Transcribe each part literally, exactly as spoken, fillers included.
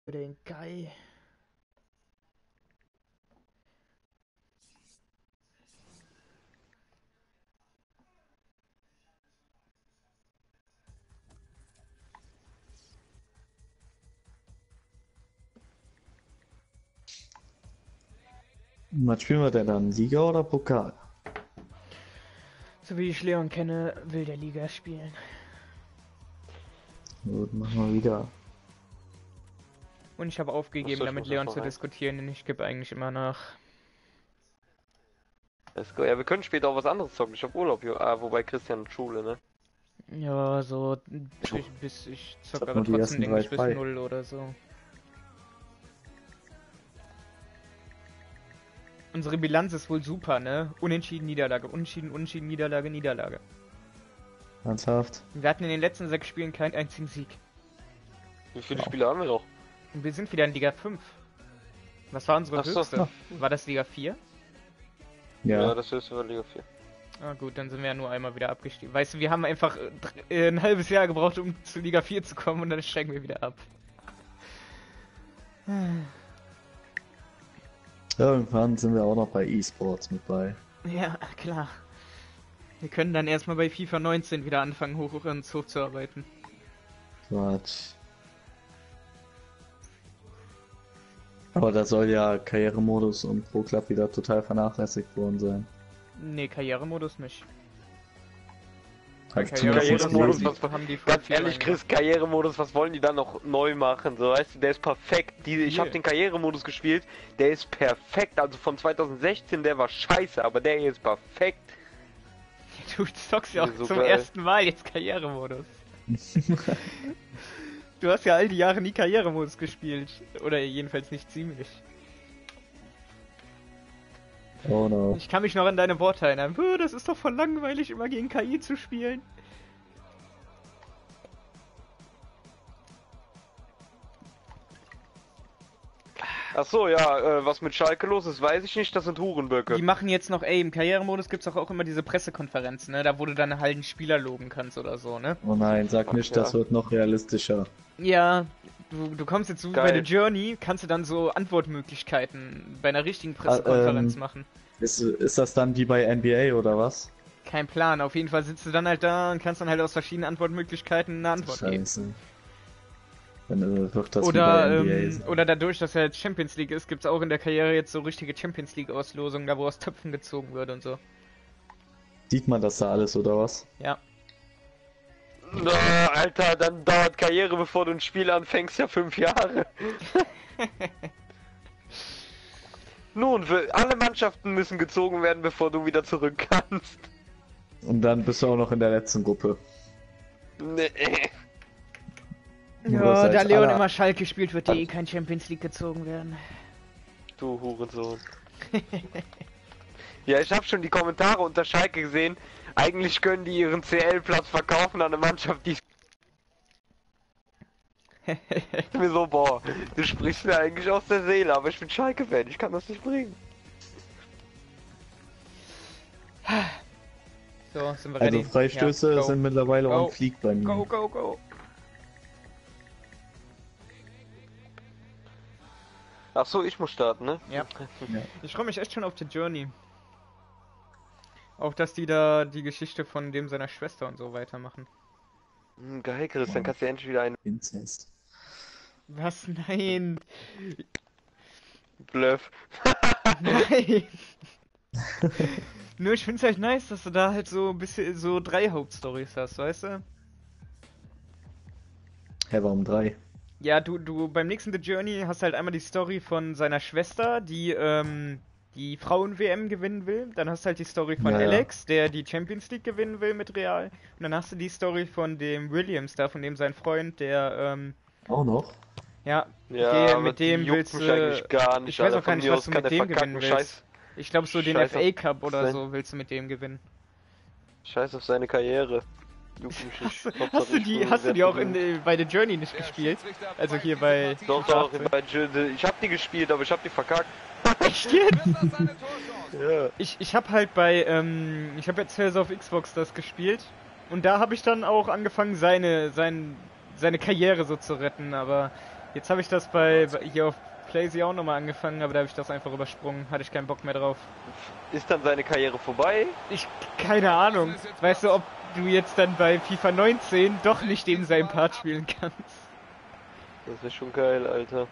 Den Guy. Was spielen wir denn dann? Liga oder Pokal? So wie ich Leon kenne, will der Liga spielen. Gut, machen wir wieder. Und ich habe aufgegeben, So, ich damit muss Leon einfach zu rein. diskutieren, denn ich gebe eigentlich immer nach. Let's go. Ja, wir können später auch was anderes zocken. Ich hab Urlaub hier. Ah, wobei Christian hat Schule, ne? Ja, so ich, bis ich Ich zock hab aber nur die trotzdem, ersten denke ich, drei bis frei. null oder so. Unsere Bilanz ist wohl super, ne? Unentschieden, Niederlage, unentschieden, unentschieden, Niederlage, Niederlage. Ernsthaft? Wir hatten in den letzten sechs Spielen keinen einzigen Sieg. Wie viele Wow. Spiele haben wir noch? Und wir sind wieder in Liga fünf. Was war unsere Ach so. höchste? War das Liga vier? Ja, Ja. das höchste war Liga vier. Ah gut, dann sind wir ja nur einmal wieder abgestiegen. Weißt du, wir haben einfach äh, dr- äh, ein halbes Jahr gebraucht, um zu Liga vier zu kommen und dann steigen wir wieder ab. Irgendwann sind wir auch noch bei E-Sports mit bei. Ja, klar. Wir können dann erstmal bei FIFA neunzehn wieder anfangen, hoch uns hochzuarbeiten. Quatsch. Aber da soll ja Karrieremodus und Pro Club wieder total vernachlässigt worden sein. Nee, Karrieremodus nicht. Hab ich Karrieremodus zumindest Karrieremodus, gelesen. was- haben die voll Ganz viel ehrlich, reingemacht. Chris, Karrieremodus, was wollen die da noch neu machen? So, weißt du, der ist perfekt. Die, ich Hier. habe den Karrieremodus gespielt, der ist perfekt. Also von zwanzig sechzehn, der war scheiße, aber der hier ist perfekt. Du zockst ja auch So zum geil. ersten Mal jetzt Karrieremodus. Du hast ja all die Jahre nie Karrieremodus gespielt. Oder jedenfalls nicht ziemlich. Oh no. Ich kann mich noch an deine Worte erinnern. "Puh, das ist doch voll langweilig, immer gegen K I zu spielen." Ach so, ja, äh, was mit Schalke los ist, weiß ich nicht. Das sind Hurenböcke. Die machen jetzt noch, ey, im Karrieremodus gibt's auch, auch immer diese Pressekonferenzen, ne? Da wo du dann halt einen Spieler loben kannst oder so, ne? Oh nein, sag nicht, Ja. das wird noch realistischer. Ja, du, du kommst jetzt so Geil. bei der Journey, kannst du dann so Antwortmöglichkeiten bei einer richtigen Pressekonferenz ähm, machen. Ist, ist das dann wie bei N B A oder was? Kein Plan, auf jeden Fall sitzt du dann halt da und kannst dann halt aus verschiedenen Antwortmöglichkeiten eine Antwort geben. Scheiße. Dann äh, wird das Oder, wie bei N B A ähm, sein. oder dadurch, dass ja jetzt Champions League ist, gibt's auch in der Karriere jetzt so richtige Champions League Auslosungen, da wo aus Töpfen gezogen wird und so. Sieht man das da alles oder was? Ja. Na, Alter, dann dauert Karriere, bevor du ein Spiel anfängst, ja fünf Jahre. Nun, für alle Mannschaften müssen gezogen werden, bevor du wieder zurück kannst. Und dann bist du auch noch in der letzten Gruppe. Nee. Nur Ja, als da Leon aller- immer Schalke spielt, wird eh kein Champions League gezogen werden. Du Hurensohn. Ja, ich habe schon die Kommentare unter Schalke gesehen. Eigentlich können die ihren C L-Platz verkaufen an eine Mannschaft, die mir so, boah, du sprichst mir eigentlich aus der Seele, aber ich bin Schalke-Fan, ich kann das nicht bringen. So, sind wir ready? Also Freistöße Ja, go. sind mittlerweile Go. on fleek bei mir. Go, go, go. Ach so, ich muss starten, ne? Ja. Ja. Ich freue mich echt schon auf die Journey. Auch, dass die da die Geschichte von dem seiner Schwester und so weitermachen. Hm, geil, Chris, dann kannst du endlich wieder einen Inzest. Was? Nein. Bluff. Nein. Nur ich find's halt nice, dass du da halt so ein bisschen so drei Hauptstories hast, weißt du? Hä, warum drei? Ja, du, du beim nächsten The Journey hast halt einmal die Story von seiner Schwester, die ähm, die Frauen-W M gewinnen will. Dann hast du halt die Story von Ja, ja. Alex, der die Champions League gewinnen will mit Real. Und dann hast du die Story von dem Williams da, von dem sein Freund, der ähm, Auch noch? ja, Ja, der, aber mit dem die juckt willst mich du. eigentlich gar nicht, Ich weiß Alter. auch gar Von nicht, mir was aus du kann mit der dem verkacken, gewinnen willst. Scheiß, Ich glaube so den Scheiß F A auf Cup oder sein- so willst du mit dem gewinnen. Scheiß auf seine Karriere. Juckt mich nicht. Hast, Hauptsache hast du ich die, bin hast du sehr die auch in, berühmt. äh, bei The Journey nicht gespielt? Also hier bei Doch, FIFA doch, achtzehn. bei Jill- ich hab die gespielt, aber ich hab die verkackt. Echt jetzt? Ja. Ich, ich habe halt bei, ähm, ich habe jetzt Tales of Xbox das gespielt und da habe ich dann auch angefangen, seine, sein, seine Karriere so zu retten, aber Jetzt habe ich das bei, bei hier auf Playsee auch nochmal angefangen, aber da habe ich das einfach übersprungen. Hatte ich keinen Bock mehr drauf. Ist dann seine Karriere vorbei? Ich, keine Ahnung. Weißt du, ob du jetzt dann bei FIFA neunzehn doch nicht eben seinen Part spielen kannst? Das wäre schon geil, Alter.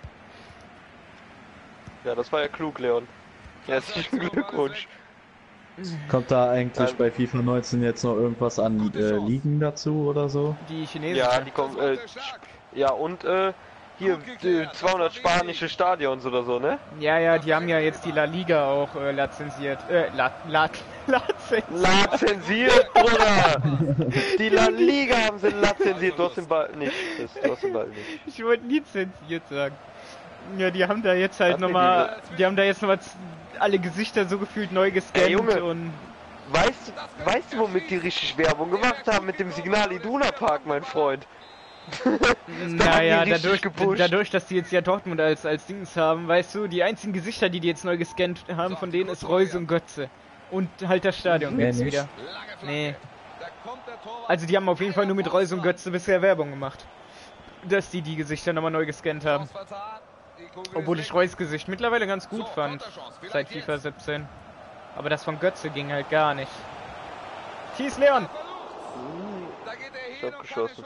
Ja, das war ja klug, Leon. Herzlichen Glückwunsch. Kommt da eigentlich Ähm, bei FIFA neunzehn jetzt noch irgendwas an äh, Ligen dazu oder so? Die Chinesen. Ja, die kommen, äh, ja und, äh, hier, äh, zweihundert spanische Stadions oder so, ne? Ja, ja, die haben ja jetzt die La Liga auch äh, lizenziert. Äh, La, La, lizenziert. Lizenziert, Bruder! Die La Liga haben sie lizenziert, du hast den Ball nicht. Das, du hast den Ball nicht. Ich wollte lizenziert sagen. Ja, die haben da jetzt halt Hat mir nochmal, die haben da jetzt nochmal alle Gesichter so gefühlt neu gescannt. Ey, Junge. Und Weißt du, weißt du, womit die richtig Werbung gemacht haben? Mit dem Signal Iduna Park, mein Freund. naja, die richtig dadurch, gepusht. dadurch, dass die jetzt ja Dortmund als, als Dings haben, weißt du, die einzigen Gesichter, die die jetzt neu gescannt haben, von denen ist Reus und Götze. Und halt das Stadion Mehr jetzt nicht. wieder. Nee. Also die haben auf jeden Fall nur mit Reus und Götze bisher Werbung gemacht. Dass die die Gesichter nochmal neu gescannt haben. Obwohl ich Reus Gesicht mittlerweile ganz gut fand. Seit FIFA siebzehn. Aber das von Götze ging halt gar nicht. Schieß, Leon! Ich hab geschossen.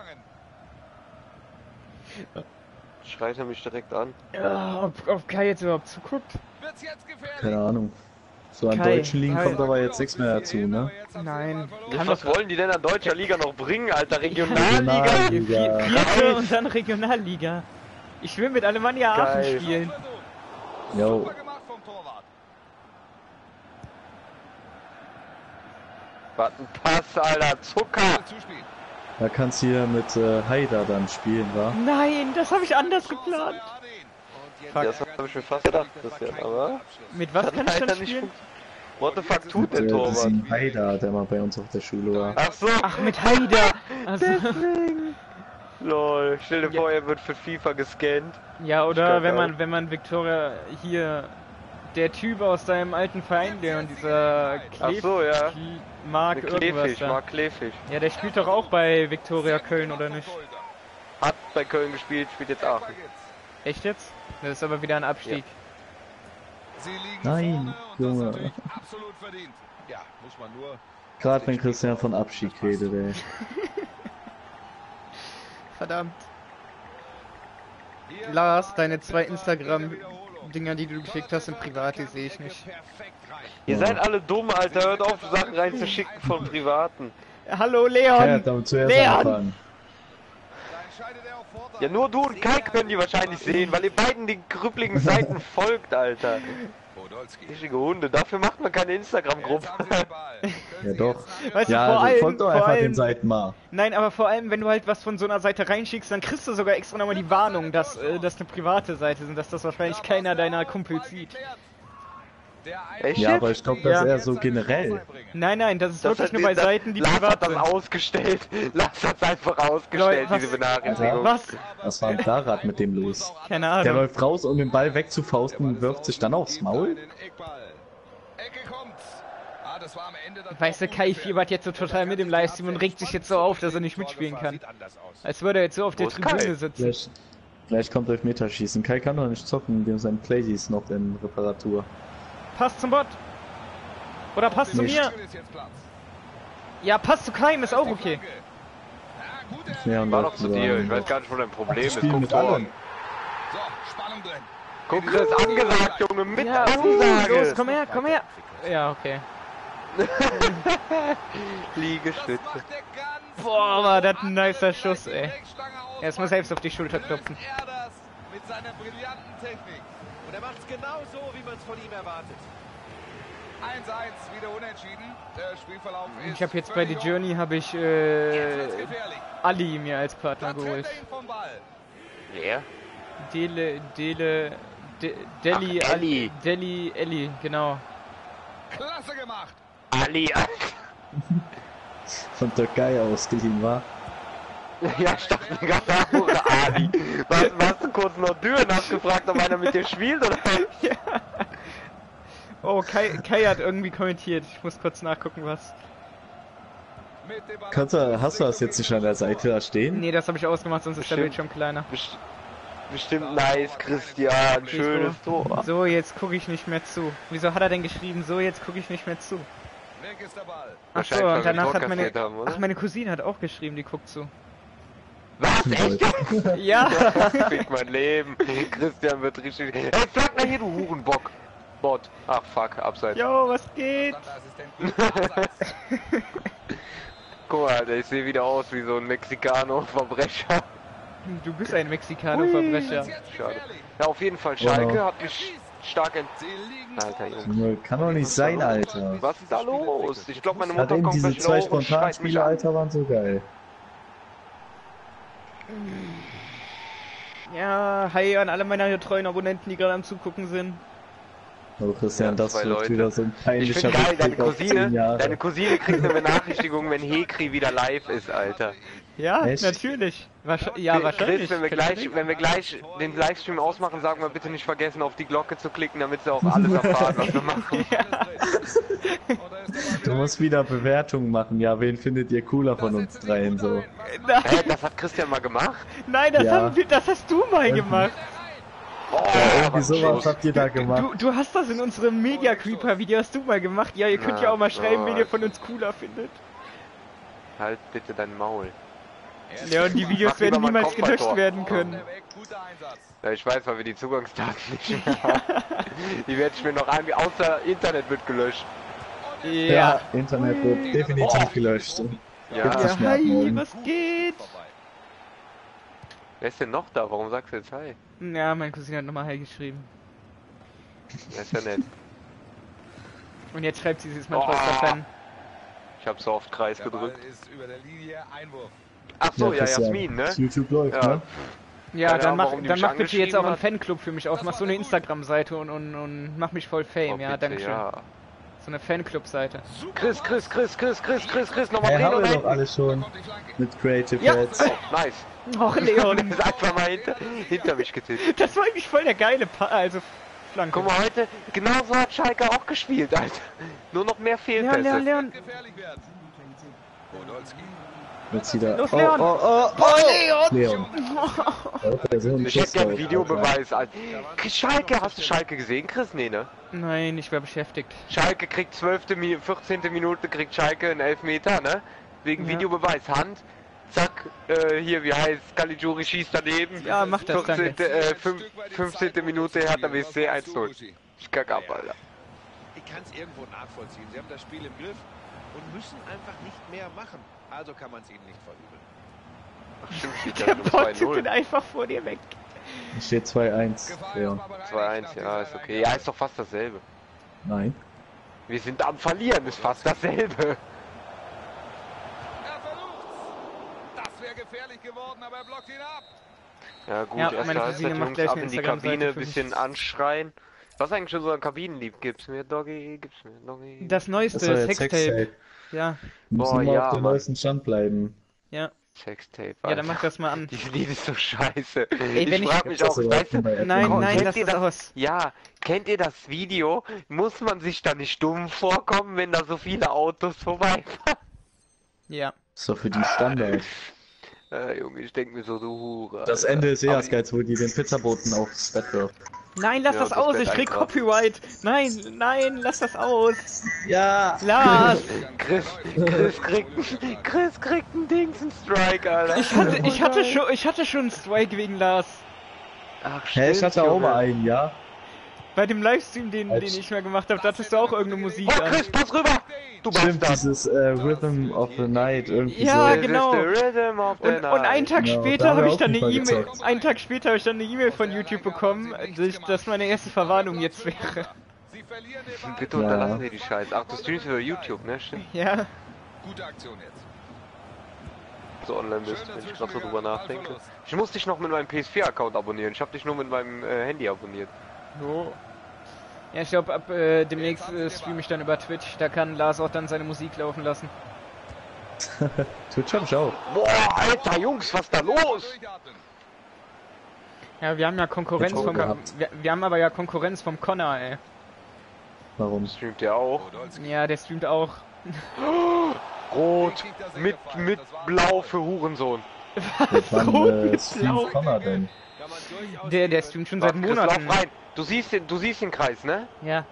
Schreit er mich direkt an. Ja, ob, ob Kai jetzt überhaupt zuguckt? Keine Ahnung. So an Kai, deutschen Ligen Kai. kommt aber jetzt nichts mehr dazu, ne? Nein. Ja, Kann was doch wollen die denn an deutscher Liga noch bringen, Alter? Regionalliga? Regionalliga. Vi- Vierte und dann Regionalliga. Ich will mit Alemannia Aachen Geil. spielen. Jo. Was ein Pass, Alter. Zucker. Da kannst du hier mit äh, Haida dann spielen, wa? Nein, das habe ich anders geplant. Fuck. Das habe ich mir fast gedacht, Christian, aber... Mit was kann ich leider dann nicht spielen? fun- What the fuck tut der Äh, Torwart? diesen Haida, der mal bei uns auf der Schule war. Ach so. Ach, mit Haida. Also, Lol. Stell dir Ja. vor, er wird für FIFA gescannt. ja, oder glaub, wenn ja. man, wenn man Victoria hier, der Typ aus seinem alten Verein, der und dieser Ach Klef, so, ja. Kle- Mark irgendwas Kleefisch, da. Marc Kleefisch. Ja, der spielt doch auch bei Victoria Köln, oder nicht? Hat bei Köln gespielt, spielt jetzt Aachen. Echt jetzt? Das ist aber wieder ein Abstieg. Nein, Junge. Ja, muss man nur. Gerade wenn Christian von Abschied redet, ey. Verdammt. Lars, deine zwei Instagram-Dinger, die du geschickt hast, sind privat, die sehe ich nicht. Ihr seid alle dumm, Alter. Hört auf, Sachen reinzuschicken von Privaten. Hallo Kai Leon! hat damit zuerst Leon! angefangen. Ja, nur du und Kai können die wahrscheinlich sehen, weil ihr beiden den krüppligen Seiten folgt, Alter. Richtige Hunde. Dafür macht man keine Instagram-Gruppe. Ja doch. Weißt du, Ja, vor also allem, folgt doch vor einfach den allem, Seiten mal. nein, aber vor allem, wenn du halt was von so einer Seite reinschickst, dann kriegst du sogar extra nochmal die Warnung, dass äh, das eine private Seite ist und dass das wahrscheinlich keiner deiner Kumpels sieht. Echt? Ja, aber ich glaube, das Ja. ist eher so generell. Nein, nein, das ist Das wirklich hat- nur bei das- Seiten, die Lars privat hat das sind. ausgestellt. Lars hat es einfach ausgestellt, Leute, diese was- Benachrichtigung. Was? Was war denn da grad mit dem los? Keine Der Ahnung. läuft raus, um den Ball wegzufausten und wirft sich dann aufs Maul? Weißt du, Kai fiebert jetzt so total mit dem Livestream und regt sich jetzt so auf, dass er nicht mitspielen kann. Als würde er jetzt so auf der Wo ist Tribüne Kai? sitzen. Vielleicht, vielleicht kommt Elfmeterschießen. Kai kann doch nicht zocken, dem sein Playsee ist noch in Reparatur. Pass zum Bot. Oder pass zu Nicht. mir. Ja, pass zu Kai, ist auch okay. Ja, und War das doch zu dir. Ich weiß gar nicht, wo dein Problem ist. Spiel Guck mit vor. allen. So, Spannung drin. Guck, das ist angesagt, Junge. Mit Ja, uh, Ansage. los, komm her, komm her. Ja, okay. Liegestütze. Boah, war das ein nicer Schuss, ey. Erstmal selbst auf die Schulter klopfen. Er das mit seiner brillanten Technik. Und er macht es genau so, wie man es von ihm erwartet. eins eins, wieder unentschieden. Der Spielverlauf ist Ich habe jetzt bei The völlig Journey habe ich offen. Jetzt äh, wird's gefährlich. Ali mir als Partner Da trennt geholt. er ihn vom Ball. Wer? Dele, Dele, De, Deli, Ach, Elli. Deli, Elli, genau. Klasse gemacht. Ali. Von Türkei ausgeliehen war. Ja, ich dachte mir gerade auch, Ali. Was, hast du kurz noch Dürren nachgefragt, ob einer mit dir spielt, oder? Oh, Kai, Kai hat irgendwie kommentiert. Ich muss kurz nachgucken, was. Mit dem Ball Kannst du, hast du das jetzt nicht an der Seite da stehen? Nee, das habe ich ausgemacht, sonst ist der Bestimmt. Bildschirm kleiner. Best bestimmt nice, Christian. Schönes Tor. So, jetzt gucke ich nicht mehr zu. Wieso hat er denn geschrieben, so, jetzt gucke ich nicht mehr zu? Weg ist der Ball. Ach so, und danach hat meine... Ach, meine Cousine hat auch geschrieben, die guckt zu. Was? Echt? Ja! Fick mein Leben. Christian wird richtig... Ey, flank mal hier, du Hurenbock. Bot. Ach, fuck, abseits. Jo, was geht? Guck mal, Alter, ich sehe wieder aus wie so ein Mexicano-Verbrecher. Du bist ein Mexicano-Verbrecher. Schade. Ja, auf jeden Fall, Schalke hat mich stark ent... Alter, Junge. Kann doch nicht sein, Alter. Was ist da los? Ich glaube, meine Hat Mutter eben kommt diese gleich zwei hoch und schreit mich Spontanspiele, an. Alter, waren so geil. Ja, hi an alle meine treuen Abonnenten, die gerade am Zugucken sind. Oh, Christian, Ja, das zwei wird Leute. wieder so ein Ich peinlicher finde geil, deine Rückblick auf zehn Cousine, Jahre. deine Cousine kriegt eine Benachrichtigung, wenn Hekri wieder live ist, Alter. Ja, Echt? natürlich. Wahrsch ja, wahrscheinlich. Chris, wenn wir gleich, wenn wir gleich den Livestream ausmachen, sagen wir bitte nicht vergessen, auf die Glocke zu klicken, damit sie auch alles erfahren, was wir machen. Du musst wieder Bewertungen machen. Ja, wen findet ihr cooler von uns dreien so? Nein, Hä, das hat Christian mal gemacht? nein, das, Ja. haben wir, das hast du mal gemacht. Oh, Ja, irgendwie was sowas los? habt ihr da gemacht. Du, du hast das in unserem Media Creeper Video hast du mal gemacht. Ja, ihr könnt ja auch mal schreiben, wen ihr von uns cooler findet. Halt bitte dein Maul. Ja, und die Videos Mach lieber werden mal niemals Kopfballtor. gelöscht werden können. Ja, ich weiß, weil wir die Zugangsdaten nicht mehr haben. Die werde ich mir noch ein, außer Internet wird gelöscht. Ja. Ja, Internet wird definitiv gelöscht. Ja, Gibt's nicht Ja, mehr hi, abholen. was geht? wer ist denn noch da? Warum sagst du jetzt hi? Ja, meine Cousine hat nochmal hi geschrieben. Das ist ja nett. Und jetzt schreibt sie, sie ist mein Oh. größter Fan. Ich hab so oft Kreis Der Ball gedrückt. ist über der Linie, Einwurf. Ach so, ja, Christian, Jasmin, ne? YouTube läuft, Ja. ne? Ja, Keine dann Ahnung, mach, warum die dann mich mach bitte jetzt auch einen angeschrieben Fanclub für mich auf. Mach so eine Instagram-Seite und, und, und mach mich voll Fame. Oh, ja, bitte, danke schön. ja. So eine Fanclub-Seite. Chris, Chris, Chris, Chris, Chris, Chris, Chris, nochmal Hey, drehen haben und wir doch hinten. alles schon mit Creative Ja. Ads. Oh, nice. Och, Leon. Ist einfach mal hinter, hinter mich getippt. Das war eigentlich voll der geile pa also Flanke. Guck mal, heute, genauso hat Schalke auch gespielt, Alter. Nur noch mehr Leon, Fehlpässe. Leon, Leon. Gefährlich wird. Podolski. Jetzt wieder. Los, oh, Leon. oh, oh, Oh, Leon. Leon. Oh, der so ein Ich hätte Schuss gerne drauf, Videobeweis, Alter. Schalke, hast du Schalke gesehen, Chris? Nee, ne? Nein, ich war beschäftigt. Schalke kriegt zwölfte, Mi- vierzehnte Minute, kriegt Schalke einen Elfmeter, ne? Wegen Ja. Videobeweis, Hand. Zack, äh, hier, wie heißt, Caligiuri schießt daneben. Ja, mach das, danke. vierzehnte, äh, fünf, fünfzehnte Minute, Hertha B S C eins null. Ich kack ab, Alter. Ich kann es irgendwo nachvollziehen. Sie haben das Spiel im Griff und müssen einfach nicht mehr machen. Also kann man es ihnen nicht verübeln. Ach, stimmt, steht Der ja nur Bot zwei tippt null. einfach vor dir weg. Steht zwei eins. Ja. zwei eins, ja, ist okay. Ja, ist doch fast dasselbe. Nein. Wir sind am Verlieren, ist fast dasselbe. Er versucht's. Das wäre gefährlich geworden, aber er blockt ihn ab. Ja gut, Ja, erst meine da Cousine Halbzeit, macht Jungs, gleich ab eine in die Instagram-Seite Kabine, für mich. bisschen anschreien. Was eigentlich schon so ein Kabinenlieb? Gib's mir, Doggy, gib's mir, Doggy. Das neueste Das war jetzt Sextape. Sextape. Ja, Wir müssen Boah, immer ja, auf dem Mann. neuesten Stand bleiben. ja. Sextape. Ja, dann mach Alter. das mal an. Dieses Lied ist so scheiße. Ey, wenn ich ich- frag mich Das auch, ist weißt du, bei Apple. Nein, Komm, nein, kennt lass ihr das das- aus. ja, kennt ihr das Video? Muss man sich da nicht dumm vorkommen, wenn da so viele Autos vorbeifahren? Ja. Ist doch für die Standard. Äh, Junge, ich denk mir so, du Hure. Das Alter. Ende ist eh Aber das Geilste, wo die den Pizzaboten aufs Bett wirft. Nein, lass Ja, das das aus, wird ich krieg einfach- Copyright. Nein, nein, lass das aus. Ja! Lars, Chris, Chris kriegt, Chris kriegt einen Dings, einen Strike, Alter. ich hatte, ich hatte schon, ich hatte schon einen Strike wegen Lars. Ach, Hä, ich stimmt, hatte auch Junge. mal einen, ja? Bei dem Livestream, den, den Als- ich mal gemacht habe, da hattest du auch irgendeine Musik Oh, an. Chris, pass rüber! Du Stimmt, Bastard! dieses äh, Rhythm of the Night irgendwie Ja, so. genau. This is the rhythm of the Und, und einen night. Tag Genau, da später haben habe wir ich auch dann eine FIFA E-Mail, gezockt. einen Tag später habe ich dann eine E-Mail von YouTube bekommen, dass das meine erste Verwarnung jetzt wäre. Sie verlieren den Ball. Bitte Ja. unterlassen wir die Scheiße. Ach, du streamst über YouTube, ne? Stimmt. Ja, Gute Aktion jetzt. So online bist, wenn ich gerade so drüber nachdenke. Ich muss dich noch mit meinem P S vier Account abonnieren. Ich habe dich nur mit meinem äh, Handy abonniert. so. Ja, ich glaube, ab äh, demnächst äh, streame ich dann über Twitch. Da kann Lars auch dann seine Musik laufen lassen. Twitch hab ich auch. Boah, Alter, Jungs, was ist da los? Durchatmen. Ja, wir haben ja Konkurrenz Jetzt auch vom... gehabt. Wir, wir haben aber ja Konkurrenz vom Connor, ey. Warum? Streamt ihr auch? Podolski. Ja, der streamt auch. Rot mit mit Blau für Hurensohn. Wann Rot äh, mit streamt Blau. Connor denn? Der, der streamt schon seit Warte, Chris, Monaten. lauf rein. Du siehst den, du siehst den Kreis, ne? Ja.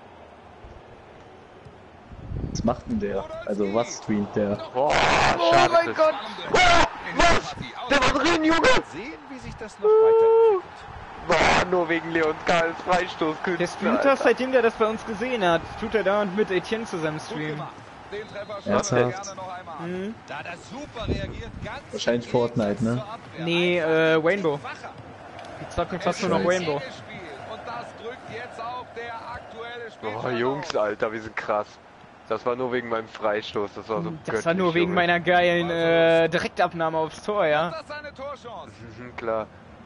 Was macht denn der? Also was streamt der? Boah, Oh schade. mein Chris. Gott! Ah, was? Der war drin, Junge! Sehen, wie sich das noch weiterentwickelt. Boah, nur wegen Leon Karls Freistoß. Der streamt das, seitdem der das bei uns gesehen hat. Tut er dauernd mit Etienne zusammen Gut streamen. gemacht. Den Treffer Ernsthaft? schauen wir gerne noch einmal an. Mhm. Da das super reagiert, ganz Wahrscheinlich im Fortnite, Gegensatz ne? zur Abwehr. Nee, äh, Rainbow. Wacher. Die zocken fast Ich nur noch weiß. Rainbow. Und das drückt jetzt auch der aktuelle Spielstand Boah, Jungs, auf. Alter, wir sind krass. Das war nur wegen meinem Freistoß, das war so Das war nur göttlich, wegen Junge. meiner geilen äh, Direktabnahme aufs Tor, ja. Das ist eine Torchance. Mhm, klar.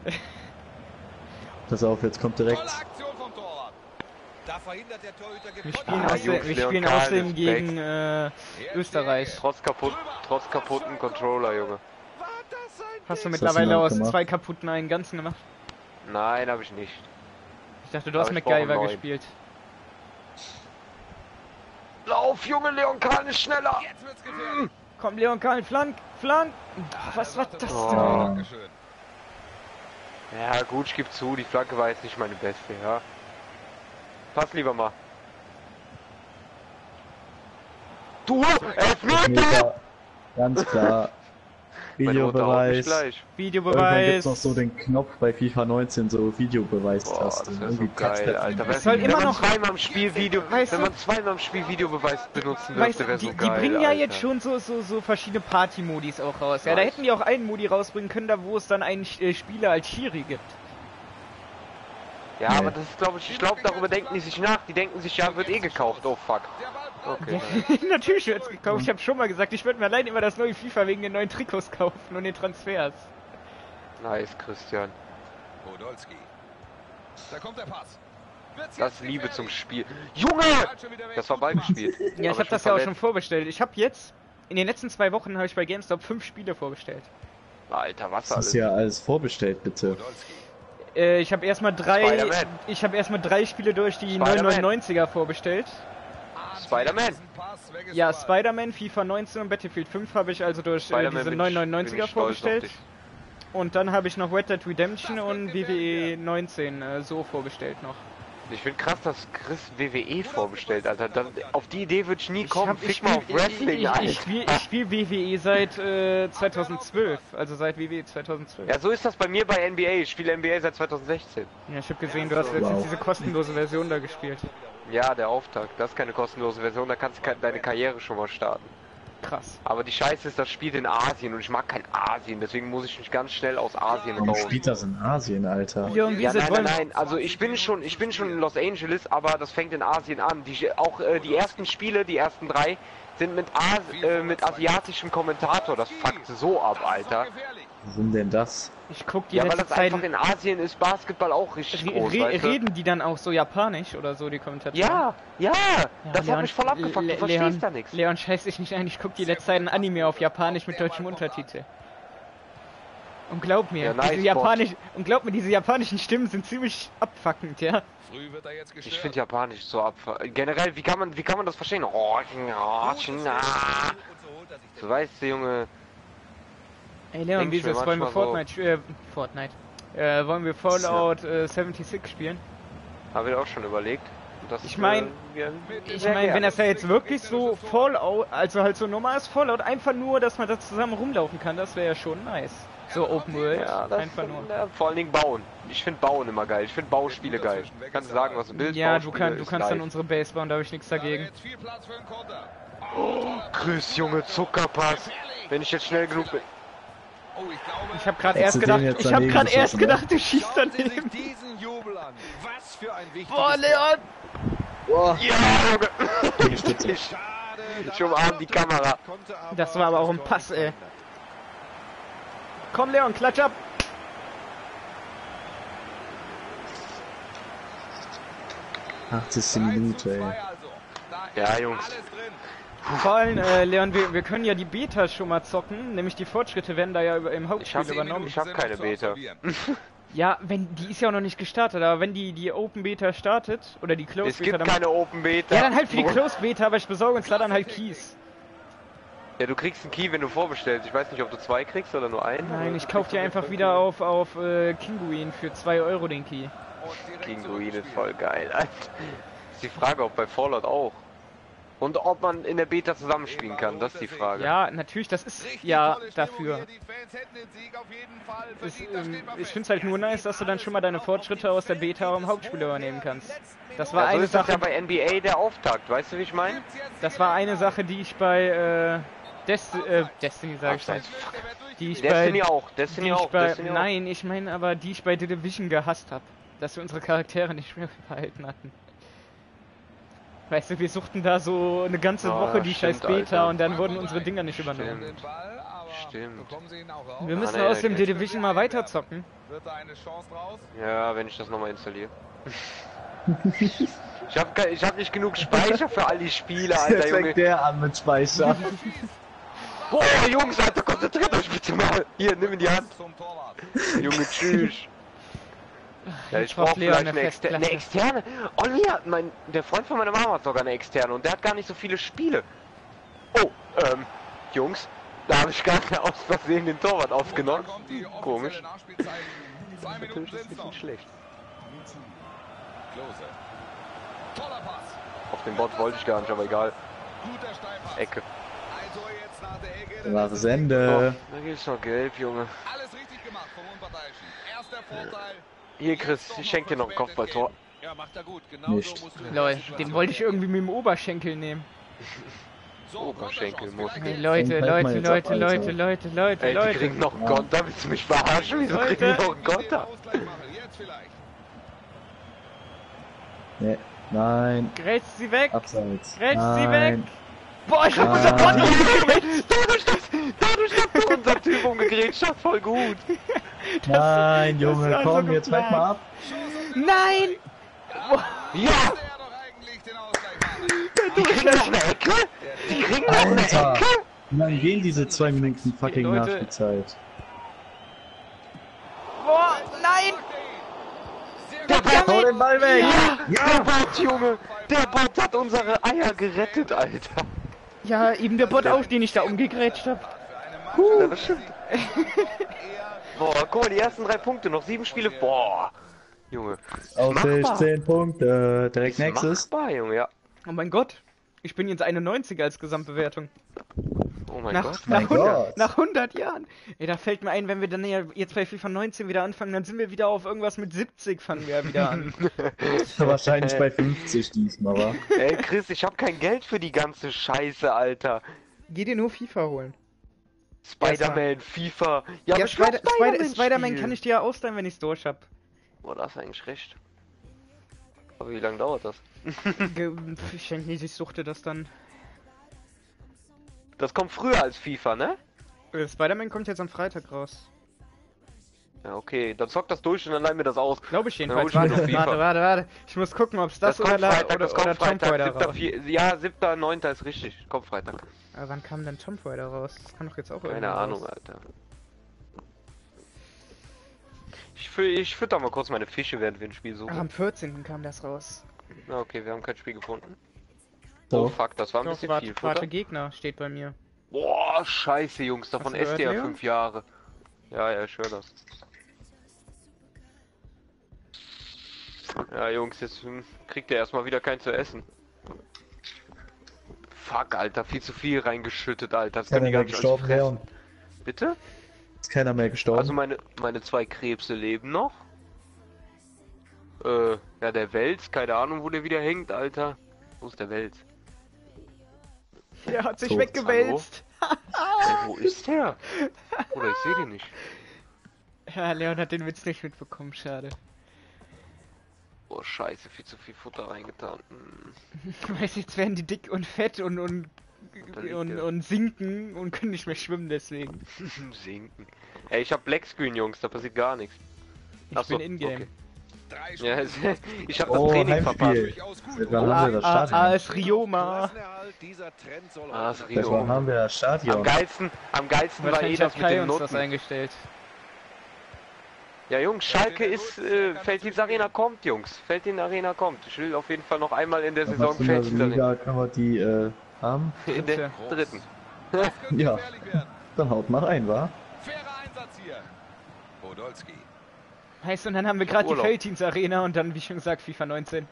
Pass auf, jetzt kommt direkt. Tolle Aktion vom Torwart. Da verhindert der Torhüter Wir gekonnt. spielen, Ah, außer, Jungs, wir Leon spielen Karl außerdem ist gegen äh, Österreich. Trotz kaputt, trotz kaputten Controller, Junge. War das ein Hast du hast du mittlerweile noch aus gemacht? zwei kaputten einen ganzen gemacht? Nein, habe ich nicht. Ich dachte, du hast Aber ich MacGyver brauche einen neuen. gespielt. Lauf, Junge, Leon Karl ist schneller! Jetzt wird's gefährlich. Komm, Leon Karl, flank, flank! Was war das Oh. denn? Dankeschön. Ja gut, ich gebe zu, die Flanke war jetzt nicht meine beste, ja. Pass lieber mal. Du, Elfmeter! Meter. Ganz klar. Meine Mutter haut mich Videobeweis. gleich. Irgendwann gibt's noch Videobeweis. so den Knopf bei FIFA neunzehn, so Videobeweistaste. Boah, das wär so Irgendwie geil, Touchpad- Alter. Es soll wenn immer man noch- zweimal im Spiel Video, Weißt wenn du- man zweimal im Spiel Videobeweis benutzen Weißt dürfte, du, wäre die, so die geil. bringen ja Alter. jetzt schon so, so, so verschiedene Party-Modis auch raus. Ja, da Nice. hätten die auch einen Modi rausbringen können, da wo es dann einen äh, Spieler als Schiri gibt. Ja, Nee. aber das ist, glaube ich, ich glaube, darüber denken die sich nach. Die denken sich, ja, wird eh gekauft. Oh fuck. Der Ball bleibt. Okay. Ja, natürlich wird's gekauft. Ich habe schon mal gesagt, ich würde mir allein immer das neue FIFA wegen den neuen Trikots kaufen und den Transfers. Nice, Christian. Podolski. Da kommt der Pass. Wird's Das jetzt ist Liebe gefährlich. zum Spiel. Junge! Ball schon wieder weg. Das war Gut Ball gemacht. gespielt. Ja, ich Aber habe das ja auch schon verletzt. vorbestellt. Ich habe jetzt, in den letzten zwei Wochen habe ich bei GameStop fünf Spiele vorbestellt. Alter, was Das alles. ist ja alles vorbestellt, bitte. Podolski. Äh, ich habe erstmal drei, Spider-Man. ich habe erstmal drei Spiele durch die Spider-Man. neunhundertneunziger vorbestellt. Spider-Man. Diesen Pass weggespielt. Ja, Spider-Man, FIFA neunzehn und Battlefield fünf habe ich also durch äh, Spider-Man diese bin ich- neunhundertneunziger bin ich stolz auf vorbestellt. dich. Und dann habe ich noch Red Dead Redemption Das wird und W W gefährlich E neunzehn äh, so vorbestellt noch. Ich finde krass, dass Chris W W E vorbestellt, Alter. Das, auf die Idee würde ich nie Ich, kommen. hab, ich Fick mal auf spiel, Wrestling, ich, ich, Alter. ich spiele ich spiel W W E seit äh, zweitausendzwölf, also seit W W E zweitausendzwölf. Ja, so ist das bei mir bei N B A. Ich spiele N B A seit zweitausendsechzehn. Ja, ich habe gesehen, du hast jetzt Wow. diese kostenlose Version da gespielt. Ja, der Auftakt. Das ist keine kostenlose Version, da kannst du ke- deine Karriere schon mal starten. Krass. Aber die Scheiße ist, das spielt in Asien und ich mag kein Asien, deswegen muss ich mich ganz schnell aus Asien Warum raus. spielt das in Asien, Alter? Leon, wie Ja, sind nein, nein, wollen... nein, also ich bin schon, ich bin schon in Los Angeles, aber das fängt in Asien an. Die, auch äh, die ersten Spiele, die ersten drei, sind mit, As äh, mit asiatischem Kommentator. Das fuckt so ab, Alter. Gefährlich. Warum denn das? Ich guck die Ja, weil letzte das Zeit... einfach in Asien ist Basketball auch richtig Re groß, re weißt du? reden die dann auch so japanisch oder so, die Kommentatoren? Ja, ja, das Leon, hat mich voll abgefuckt, Le du verstehst Leon, da nichts. Leon, scheiß dich nicht ein, ich guck die letzte Zeit ein Anime auf Japanisch mit deutschem Untertitel. Und glaub mir, Ja, nice, diese Japanisch und glaub mir, diese japanischen Stimmen sind ziemlich abfuckend, ja. Früh wird er jetzt gestört. Ich finde Japanisch so ab. Generell, wie kann man, wie kann man das verstehen? Oh, ja, na. So weißt du, Junge. Ey Leon, wie ist Denkst das? du Wollen wir manchmal so- Fortnite, äh, Fortnite, äh, wollen wir Fallout äh, sechsundsiebzig spielen? Habe ich auch schon überlegt. Das, Ich mein- äh, wir- Ich sehr meine, wenn gerne. das ja jetzt wirklich so Fallout, also halt so normales Fallout, einfach nur, dass man da zusammen rumlaufen kann, das wäre ja schon nice. So Open World, Ja, das einfach nur. ja, vor allen Dingen bauen. Ich finde Bauen immer geil. Ich finde Bauspiele geil. Kannst du sagen, was du willst. Ja, du, Bauspiele kann, du ist kannst dann nice. unsere Base bauen, da habe ich nichts Da dagegen. jetzt viel Platz für einen Konter. Grüß, Junge, Zuckerpass. Wenn ich jetzt schnell genug bin. Oh, ich glaube, Ich habe gerade Hättest erst du den gedacht, jetzt ich habe daneben gerade erst geschossen, ne? gedacht, du schießt schauen Sie sich daneben. diesen Jubel an. Was für ein wichtiges Boah, Leon! Boah, Ja, Junge. Stütze. Ich, Schade, ich umarm die Kamera. konnte aber Das war aber auch ein das Tor Pass, nicht ey. verhindern. Komm, Leon, klatsch ab! achtzigste Minute, ey. drei zu zwei also. Da Ja, ist Jungs. alles drin. Vor allem, äh, Leon, wir, wir können ja die Beta schon mal zocken, nämlich die Fortschritte werden da ja über, im Ich Hauptspiel hab, übernommen. ich hab Sind keine noch zu Beta. absolvieren. Ja, wenn die ist ja auch noch nicht gestartet, aber wenn die die Open Beta startet oder die Closed Es Beta, gibt dann keine Open Beta. ja dann halt für die Closed Beta, aber ich besorge uns da dann halt Keys. Ja, du kriegst einen Key, wenn du vorbestellst. Ich weiß nicht, ob du zwei kriegst oder nur einen. Nein, ich kauf dir einfach wieder auf, auf äh, Kinguin für zwei Euro den Key. Kinguin ist voll geil, Alter. Ist die Frage, ob bei Fallout auch. Und ob man in der Beta zusammenspielen kann, das ist die Frage. Ja, natürlich, das ist ja dafür. Ist, ähm, ich finde es halt nur nice, dass du dann schon mal deine Fortschritte aus der Beta im Hauptspiel übernehmen kannst. Das war ja, so eine ist Sache. Das ja bei N B A der Auftakt, weißt du, wie ich meine? Das war eine Sache, die ich bei äh, Desti äh, Destiny sag ich schon. Die ich Destiny bei, auch, Destiny die ich auch, bei, Destiny auch. Nein, ich meine aber, die ich bei The Division gehasst habe, dass wir unsere Charaktere nicht mehr behalten hatten. Weißt du, wir suchten da so eine ganze Oh, Woche die stimmt, scheiß Beta Alter. und dann wurden unsere Dinger nicht übernommen. Stimmt. Wir müssen Ah, nee, aus dem okay. The Division mal weiterzocken. Ja, wenn ich das nochmal installiere. ich hab, ich hab nicht genug Speicher für all die Spiele, Alter, Jetzt Junge. fängt der an mit Speicher. Boah, Jungs, Alter, konzentriert euch bitte mal. Hier, nimm in die Hand. Junge, tschüss. Ja, ich brauch Leon vielleicht eine, exter eine externe. Olli hat mein, der Freund von meiner Mama hat sogar eine externe und der hat gar nicht so viele Spiele. Oh, ähm, Jungs, da habe ich gar nicht aus Versehen den Torwart aufgenommen. Komisch. Natürlich ist ein bisschen schlecht. Auf den Bot wollte ich gar nicht, aber egal. Ecke. Nach Sende. Oh, da gibt's noch gelb, Junge. Alles richtig gemacht vom Unparteiischen. Erster Vorteil. Hier, Chris, ich schenke dir noch ein Kopfballtor. Ja, macht er gut. Genau Nicht. so musst du Lol, den wollte ich irgendwie mit dem Oberschenkel nehmen. Oberschenkel muss. Hey, Leute, Den hält man Leute, jetzt Leute, ab, Leute, Alter. Leute, Leute, Ey, die Leute. kriegen noch einen Konter, willst du mich verarschen? Wieso kriegen die Leute. noch einen Konter? Jetzt vielleicht. Nee. Nein. Grätsch sie weg! Abseits. Grätsch sie weg! Nein. Boah, ich hab Nein. unser Bot umgegrätscht! Dadurch, dass, dadurch, dass du unser Typ umgegrätscht hast, voll gut. Nein, das Junge, war so komm, jetzt geplant. weg mal ab. Nein! Ja! Die kriegen noch eine Ecke? Die kriegen noch eine Alter. Ecke? Wie lange gehen diese zwei Minuten fucking Leute. Nachspielzeit? Boah, nein! Der Hau Bot, den Ball weg! ja, der Bot, Junge. Der Bot hat unsere Eier gerettet, Alter. Ja, eben der Bot auch, den ich da umgegrätscht hab. Ja, das stimmt. Boah, guck mal, die ersten drei Punkte, noch sieben Spiele. Boah, Junge. Aussicht, Machbar. zehn Punkte. Direkt Ist nächstes. machbar, Junge, ja. Oh mein Gott, ich bin jetzt einundneunziger als Gesamtbewertung. Oh mein Nach, Gott. nach, Mein hundert, Gott. nach hundert Jahren. Ey, da fällt mir ein, wenn wir dann ja jetzt bei FIFA neunzehn wieder anfangen, dann sind wir wieder auf irgendwas mit siebzig, fangen wir wieder an. Wahrscheinlich bei fünfzig diesmal, wa? Ey, Chris, ich hab kein Geld für die ganze Scheiße, Alter. Geh dir nur FIFA holen. Spider-Man, FIFA. Ja, Ja, aber ich will Spider- Spider- Spider-Man Spider-Man spielen. kann ich dir ja ausleihen, wenn ich's durch hab. Boah, da hast du eigentlich recht. Aber wie lange dauert das? Ge- Ich denke nicht, ich suchte das dann. Das kommt früher als FIFA, ne? Äh, Spider-Man kommt jetzt am Freitag raus. Ja, okay. Dann zockt das durch und dann leih mir das aus. Glaube ich Dann jedenfalls. hol ich mir Warte, noch FIFA. warte, warte, warte. Ich muss gucken, ob es das, Das oder, kommt La Freitag, oder, das oder kommt Tomb Freitag. Raider siebter raus. vier Ja, siebter neunter ist richtig. Kommt Freitag. Aber wann kam denn Tomb Raider raus? Das kann doch jetzt auch Keine irgendwann Ahnung, raus. Alter. Ich, fü ich fütter mal kurz meine Fische, während wir ein Spiel Ach, suchen. am vierzehnten kam das raus. Na, okay, wir haben kein Spiel gefunden. So. Oh fuck, das war ein Doch, bisschen warte, viel warte, Futter. Gegner steht bei mir. Boah, scheiße, Jungs, davon Hast du esst ihr ja gehört, fünf Jahre. Ja, ja, ich höre das. Ja, Jungs, jetzt hm, kriegt ihr erstmal wieder kein zu essen. Fuck, Alter, viel zu viel reingeschüttet, Alter. Das können Keiner die gar mehr nicht alles gestorben, fressen. Leon. Bitte? Ist keiner mehr gestorben. Also meine, meine zwei Krebse leben noch. Äh, ja, der Wels, keine Ahnung, wo der wieder hängt, Alter. Wo ist der Wels? Der hat sich Tot. weggewälzt. Ey, wo ist der? Oder ich sehe den nicht. Ja, Leon hat den Witz nicht mitbekommen, schade. Oh, scheiße, viel zu viel Futter reingetan. Hm. Weiß jetzt werden die dick und fett und und Da liegt und, er. und sinken und können nicht mehr schwimmen deswegen. Sinken. Ey, ich hab Blackscreen, Jungs, da passiert gar nichts. Ich Ach so, bin in-game. okay. Drei Ja, Spiele. ich hab das Oh, Training Heimspiel. verpasst. Durchaus gut. Seit wann Ah, haben wir das ah, Stadion? AS Rioma. Klassenerhalt, dieser Trend soll Ah, das auch- Rio. Seit wann haben wir das Am Stadion? geilsten, am geilsten war eh Wahrscheinlich hat das mit Kai den uns das Noten. eingestellt. Ja, Jungs, Schalke ist, äh, Felddienst Arena kommt, Jungs. Felddienst Arena kommt. Ich will auf jeden Fall noch einmal in der Was Saison in der Felddienst Arena. Liga können wir die äh, haben? In der Dritte. dritten. Das könnte Ja. gefährlich werden. Dann haut mal rein, wa? Fairer Einsatz hier. Podolski. Heißt, und dann haben wir gerade die Urlaub. Felddienst-Arena und dann, wie schon gesagt, FIFA neunzehn.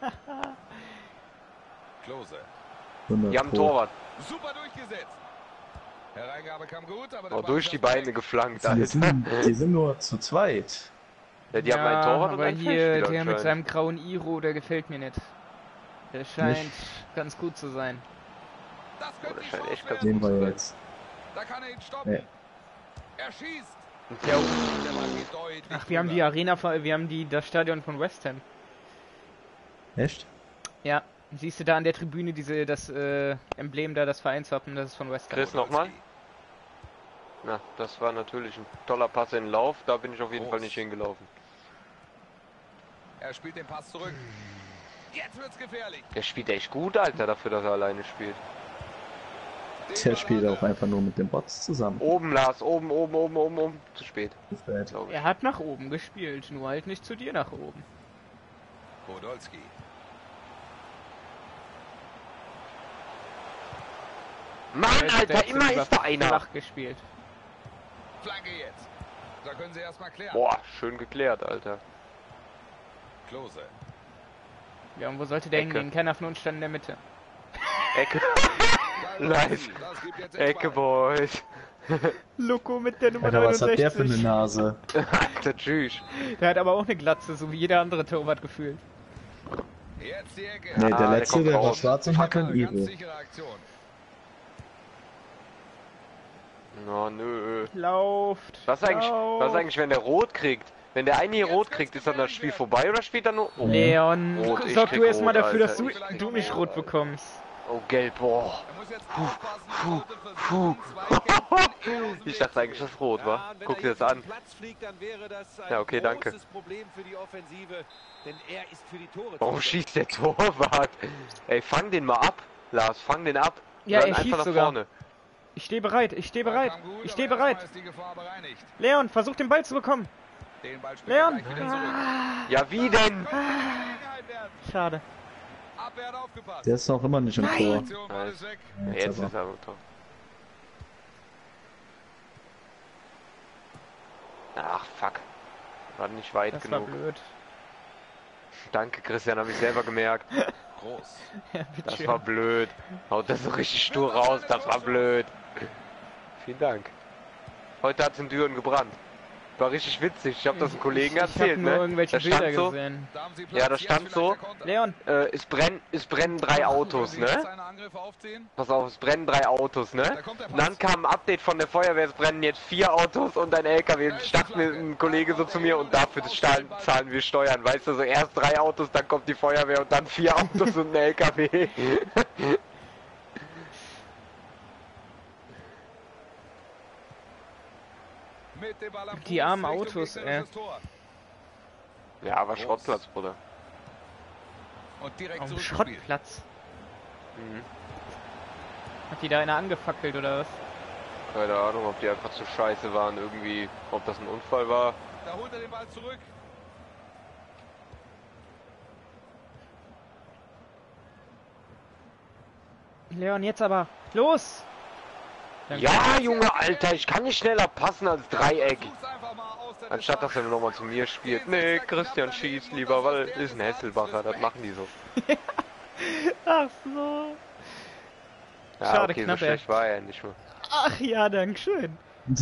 Klose. hundert Die haben Pro. Torwart. Super durchgesetzt. Hereingabe kam gut, aber der Auch Ball durch ist die erstmal Beine weg. geflankt, Die Alter. sind, die sind nur zu zweit. Ja, die haben einen Torwart und aber einen hier, Feldspieler der mit anscheinend. seinem grauen Iro, der gefällt mir nicht. Der scheint ganz gut zu sein. Das Oh, könnte das die scheint Chance echt ganz werden. Sehen wir jetzt. Da kann er ihn stoppen. Nee. Er schießt. Ja, Der Ball geht deutlich ach, wir haben die drüber. Arena, von- wir haben die, das Stadion von West Ham. Echt? Ja, siehst du da an der Tribüne diese, das äh, Emblem da, das Vereinswappen, das ist von West Ham. Chris, nochmal? Na, das war natürlich ein toller Pass in den Lauf. Da bin ich auf jeden Groß. Fall nicht hingelaufen. Er spielt den Pass zurück. Jetzt wird's gefährlich. Der spielt echt gut, Alter, dafür, dass er alleine spielt. Den Der Ball spielt hat auch er. einfach nur mit den Bots zusammen. Oben, Lars, oben, oben, oben, oben, oben. Zu spät, Ist bad. glaube ich. Er hat nach oben gespielt, nur halt nicht zu dir nach oben. Podolski. Mann, Der Alter, hat immer lieber ist da einer. flach gespielt. Flanke jetzt. Da können sie erstmal klären. Boah, schön geklärt, Alter. Klose. Ja, und wo sollte der Ecke. hingehen? Keiner von uns stand in der Mitte. Ecke. Nice. Das gibt jetzt Ecke, Eckball. Boys. Loco mit der Nummer Alter, was hat der für eine neunundsechzig. Nase? Alter, tschüss. Der hat aber auch eine Glatze, so wie jeder andere Torwart gefühlt. Jetzt die Ecke. Nee, Ah, der der letzte, kommt der war raus. schwarz und hatte ein Ganz Iro. sichere Aktion. Oh, nö. Lauft. Was eigentlich, lauft. was eigentlich, wenn der rot kriegt? Wenn der eine hier rot kriegt, ist dann das Spiel vorbei oder spielt er nur... Oh, Leon, Rot, ich sorg krieg du erstmal rot, dafür, dass du, Alter. du nicht rot bekommst. oh gelb, boah. Er muss jetzt aufpassen. er sollte versuchen, Zweikämpfen eher aus dem Ich Weg dachte zu eigentlich, gehen. das ist rot, Ja, wa? und wenn Guck er dir jetzt das auf an. den Platz fliegt, dann wäre das ein Ja, okay, danke. großes Problem für die Offensive, denn er ist für die Tore Warum zuständig. schießt der Torwart? Ey, fang den mal ab, Lars, fang den ab. Ja, Dann er einfach schießt nach sogar. vorne. Ich stehe bereit, ich stehe Ball bereit, kam gut, ich stehe aber erstmal bereit. ist die Gefahr bereinigt. Leon, versuch den Ball zu bekommen. Den Ball spielt er Leon! gleich wieder zurück. Ja, wie denn? Könnte eine Gelegenheit werden. Schade. Abwehr hat aufgepasst. Der ist noch immer nicht im Tor. Aktion, Ball ist weg. Ja, Jetzt aber. ist er im Tor. Ach, fuck. War nicht weit Das war genug. blöd. Danke, Christian, habe ich selber gemerkt. Groß. Ja, bitte Das schön. war blöd. Haut das so richtig stur raus, das war blöd. Vielen Dank. Heute hat es in Düren gebrannt. War richtig witzig. Ich habe das einem Kollegen ich, erzählt, ich hab nur ne? irgendwelche Da stand Bilder so, gesehen. Da haben sie Platz. Ja, da Jetzt stand vielleicht so, der Konter. Leon, äh, es brennen, es brennen drei Können Autos, sie jetzt ne? seine Angriffe aufziehen? Pass auf, es brennen drei Autos, ne? Da kommt der Und dann Pass. kam ein Update von der Feuerwehr, es brennen jetzt vier Autos und ein L K W. Und ich dachte mir, ein Kollege so zu mir, und dafür zahlen, zahlen wir Steuern. Weißt du, so erst drei Autos, dann kommt die Feuerwehr und dann vier Autos und ein L K W. Mit dem Ball am Die Fuß armen Richtung Autos, gegnerisches Tor. Ja, aber Schrottplatz, Bruder. Und direkt auf dem zurückgespielt. Schrottplatz. Mhm. Hat die da einer angefackelt oder was? Keine Ahnung, ob die einfach zu scheiße waren, irgendwie, ob das ein Unfall war. Da holt er den Ball zurück. Leon, jetzt aber. Los! Danke. Ja, Junge, Alter, ich kann nicht schneller passen als Dreieck. Versuch's einfach mal aus der Anstatt dass er nochmal zu mir spielt. Nee, Christian schießt lieber, weil ist ein Hesselbacher, das machen die so. Ach so. Ja, Schade, okay, knapp, so ey. schlecht war er nicht mehr. Ach ja, dankeschön.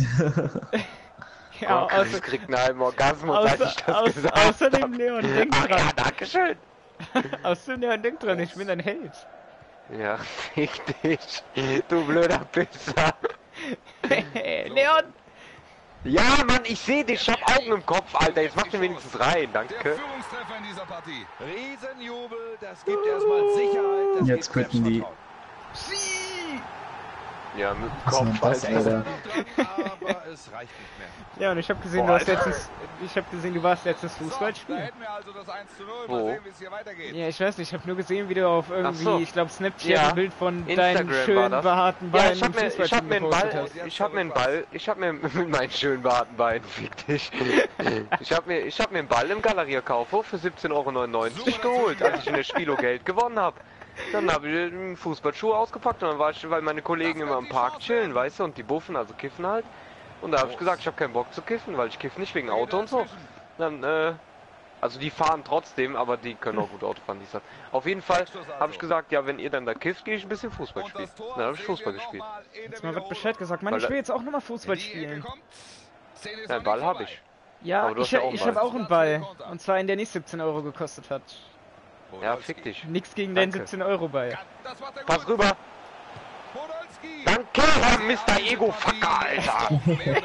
Ja, Oh, Chris außer, kriegt einen halben Orgasmus, als ich außer, das außer, gesagt außerdem, hab. Leon, denk Ach ja, dran. dankeschön. Außerdem, Leon, denk dran, ich bin dein Held. Ja, fick dich, du blöder Pisser. Leon! Ja, Mann, ich seh dich, ich hab Augen im Kopf, Alter, jetzt mach den wenigstens rein, Der danke. Führungstreffer in dieser Partie. Riesenjubel, das gibt erstmal Sicherheit, das Jetzt gibt quitten die. Selbstvertrauen. Ja, mit dem Was ist denn Kopf, das, Alter. Alter? Aber es reicht nicht mehr. Leon, ich hab gesehen, Boah, du hast Alter. letztens, ich hab gesehen, du warst letztens Fußball So, da spielen. hätten wir also das eins zu null. Wo? Mal sehen, wie es hier weitergeht. Ja, ich weiß nicht, ich habe nur gesehen, wie du auf irgendwie, so. ich glaube Snapchat Ja, ein Bild von Instagram deinen war schönen das. behaarten Ja, Beinen ich hab im mir, ich hab Fußballteam mir einen gepostet Ball, hast. ich hab mir einen Ball, ich hab mir mit meinen schönen Bartenbeinen, fick dich. Ich hab mir, ich hab mir einen Ball im Galeria Kaufhof für siebzehn Euro neunundneunzig geholt, als ich in der Spielo Geld gewonnen hab. Dann habe ich einen Fußballschuh ausgepackt und dann war ich, weil meine Kollegen immer im Park chillen, weißt du, und die buffen, also kiffen halt. Und da habe ich gesagt, ich habe keinen Bock zu kiffen, weil ich kiff nicht wegen Auto und so. Dann, äh, also die fahren trotzdem, aber die können auch gut Auto fahren, die sagt. Auf jeden Fall habe ich gesagt, ja, wenn ihr dann da kifft, gehe ich ein bisschen Fußball spielen. Dann habe ich Fußball gespielt. Jetzt mal was Bescheid gesagt. Mann, ich will jetzt auch nochmal Fußball spielen. Ja, einen Ball habe ich. Ja, Aber du ich, hast ja auch einen ich Ball. habe auch einen Ball. Und zwar einen, der nicht siebzehn Euro gekostet hat. Ja, fick dich. Nix gegen den Danke. siebzehn Euro Ball. Pass rüber. Danke, Herr Mister Ego-Fucker, Alter.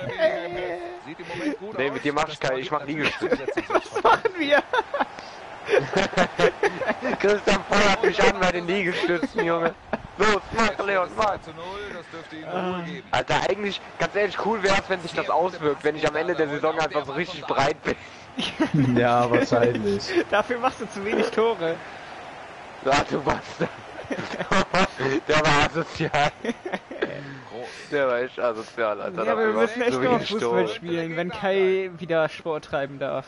Nee, mit dir mach ich keinen, ich mach Liegestütze. Was machen wir? Christian feuert mich an bei den Liegestützen, Junge. Los, mach, Leon, mach. Alter, eigentlich, ganz ehrlich, cool wäre es, wenn sich das auswirkt, wenn ich am Ende der Saison einfach so richtig breit bin. Ja, wahrscheinlich. Dafür machst du zu wenig Tore. Ja, du Bastard. Der war asozial. Der war echt asozial, Alter. Ja, aber wir Dafür müssen echt so noch wenig Fußball Tore. spielen, wenn Kai wieder Sport treiben darf.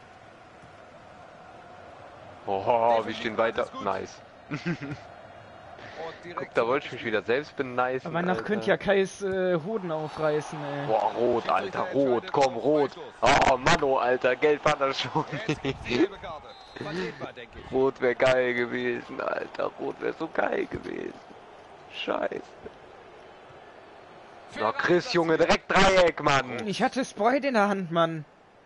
Oh, wir stehen weiter. Nice. Guck, da wollte ich mich wieder selbst beneisen. Aber nach könnte ja Kais äh, Hoden aufreißen, ey. Boah, rot, Alter, rot, komm, rot. Oh, Mano, Alter, Geld war das schon. Rot wäre geil gewesen, Alter. Rot wäre so geil gewesen. Scheiße. Na, Chris, Junge, direkt Dreieck, Mann. Ich hatte Sprite in der Hand, Mann.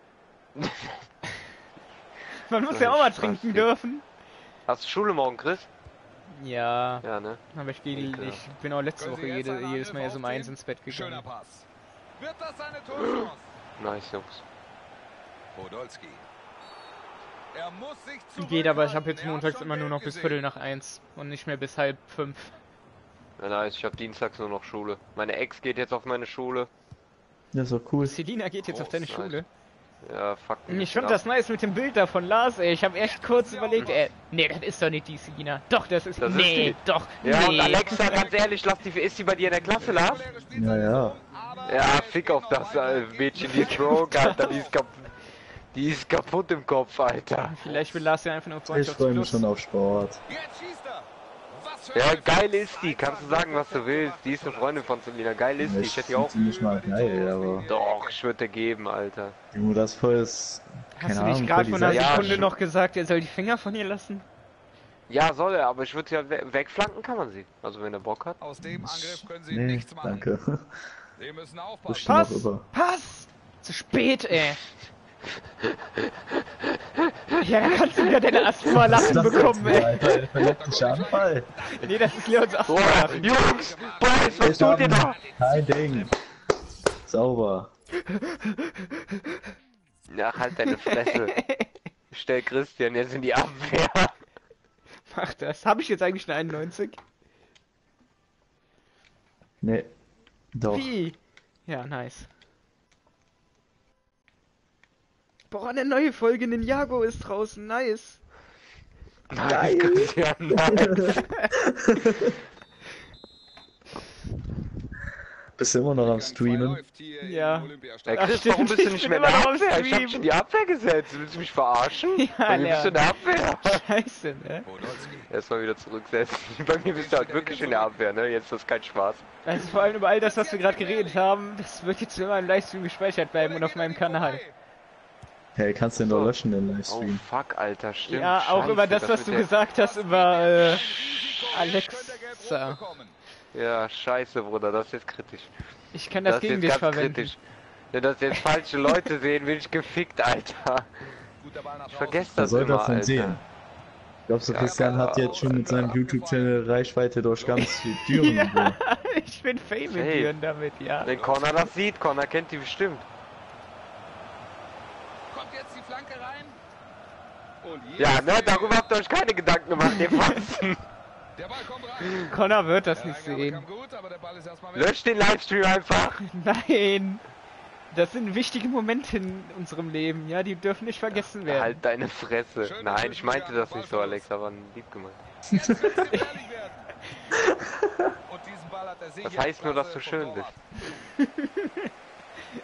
Man muss So ja auch mal Spaß trinken hier. dürfen. Hast du Schule morgen, Chris? Ja, Ja, ne? aber ich, geh, Okay. ich bin auch letzte Woche jede, jedes Mal erst um eins ins Bett gegangen. Schöner Pass. Wird das eine Torchance? Nice, Jungs. Podolski. Er muss sich Geht, aber ich habe zurückhalten. jetzt Er hat montags schon immer nur noch gelb bis gesehen. Viertel nach eins und nicht mehr bis halb fünf. Ja, nice, ich habe dienstags nur noch Schule. Meine Ex geht jetzt auf meine Schule. Ja, so cool. Selina geht jetzt auf deine nice. Schule. Ja, fuck. Ich fand das nice mit dem Bild da von Lars, ey. Ich habe echt kurz überlegt, ey, nee, das ist doch nicht die Selina. Doch, das ist, Das ist nee, die. doch, Ja, und nee. Alexa, ganz ehrlich, lass die, ist die bei dir in der Klasse, Lars? Ja, ja. Ja, fick auf das äh, Mädchen, die ist broke, Alter, die ist, kap die ist kaputt im Kopf, Alter. Vielleicht will Lars ja einfach nur Ich Freundschaft freue mich plus. schon auf Sport. Jetzt schießt er. Was für Ja, ein geil ist die, kannst du sagen, was du willst. Die ist eine Freundin von Selina, geil ist die, ich Ich hätte die auch. finde sie nicht mal geil, aber Doch, ich würde dir geben, Alter. Junge, das voll ist. Hast Keine du nicht Ahnung, gerade voll vor die einer Ja, Sekunde schon. noch gesagt, er soll die Finger von ihr lassen? Ja, soll er, aber ich würde ja we wegflanken, kann man sie. Also wenn er Bock hat. Aus dem Angriff können sie Nee, nichts machen. danke. Sie müssen Das aufpassen. stimmt auch Pass! über. Pass! Zu spät, ey. Ja, da kannst du wieder deine Asthma-Lachen bekommen, ey. Alter, der verletzliche Anfall. Nee, das ist Leons Boah, Asthma-Lachen. Jungs, Boys, was Ich tut ihr da? Kein Ding. Sauber. Ja, halt deine Fresse. Stell Christian jetzt in die Abwehr. Mach das. Habe ich jetzt eigentlich eine einundneunzig? Nee. Doch. Wie? Ja, nice. Boah, eine neue Folge Ninjago ist draußen. Nice. Nein, Christian, nein. Bist du immer noch am Streamen? Läuft hier Ja. im Olympiastadion. Hey Ach, Chris, stimmt, warum bist du ich nicht bin mehr in der immer noch am Abwehr? Ich hab Stream. dich in die Abwehr gesetzt. Willst du mich verarschen? Ja, Bei mir bist du in der Abwehr. Scheiße, ne? Podolski. Erstmal wieder zurücksetzen. Bei mir bist du halt wirklich in der Abwehr, ne? Jetzt ist das kein Spaß. Also vor allem über all das, was wir gerade geredet haben, das wird jetzt immer im Livestream gespeichert bleiben und auf meinem Kanal. Hey, kannst du den doch löschen, den Oh Livestream. fuck, Alter, stimmt. Ja, auch Scheiße, über das, was du wird gesagt hast über äh, Könnte er gelb-rot Alexa. bekommen. der- Ja, scheiße, Bruder, das ist jetzt kritisch. Ich kann das, Das ist gegen jetzt dich ganz verwenden. kritisch. Wenn das jetzt falsche Leute sehen, bin ich gefickt, Alter. Guter Ball nach Ich draußen. vergesse Wer das soll immer, das denn Alter. sehen? Glaubst du, Ja, Christian hat jetzt schon mit seinem YouTube-Channel Reichweite durch ganz Düren? Ja, ich bin Fame in Safe. Düren damit, ja. Wenn Connor das sieht, Connor kennt die bestimmt. Kommt jetzt die Flanke rein. Und Ja, jetzt ne, die- darüber habt ihr euch keine Gedanken gemacht, ihr Fatzen. Der Ball kommt rein. Connor wird das Der nicht Eingabe sehen. kam gut, aber der Ball ist erstmal weg. Löscht den Livestream einfach. Nein! Das sind wichtige Momente in unserem Leben, ja, die dürfen nicht vergessen werden. Halt deine Fresse. Schön, Nein, dass ich du meinte wieder das nicht so, Ball Alex, aber lieb gemeint. Jetzt wird's gefährlich werden. Und diesen Ball hat er sicher Das heißt nur, dass du klasse schön vom bist. Torwart.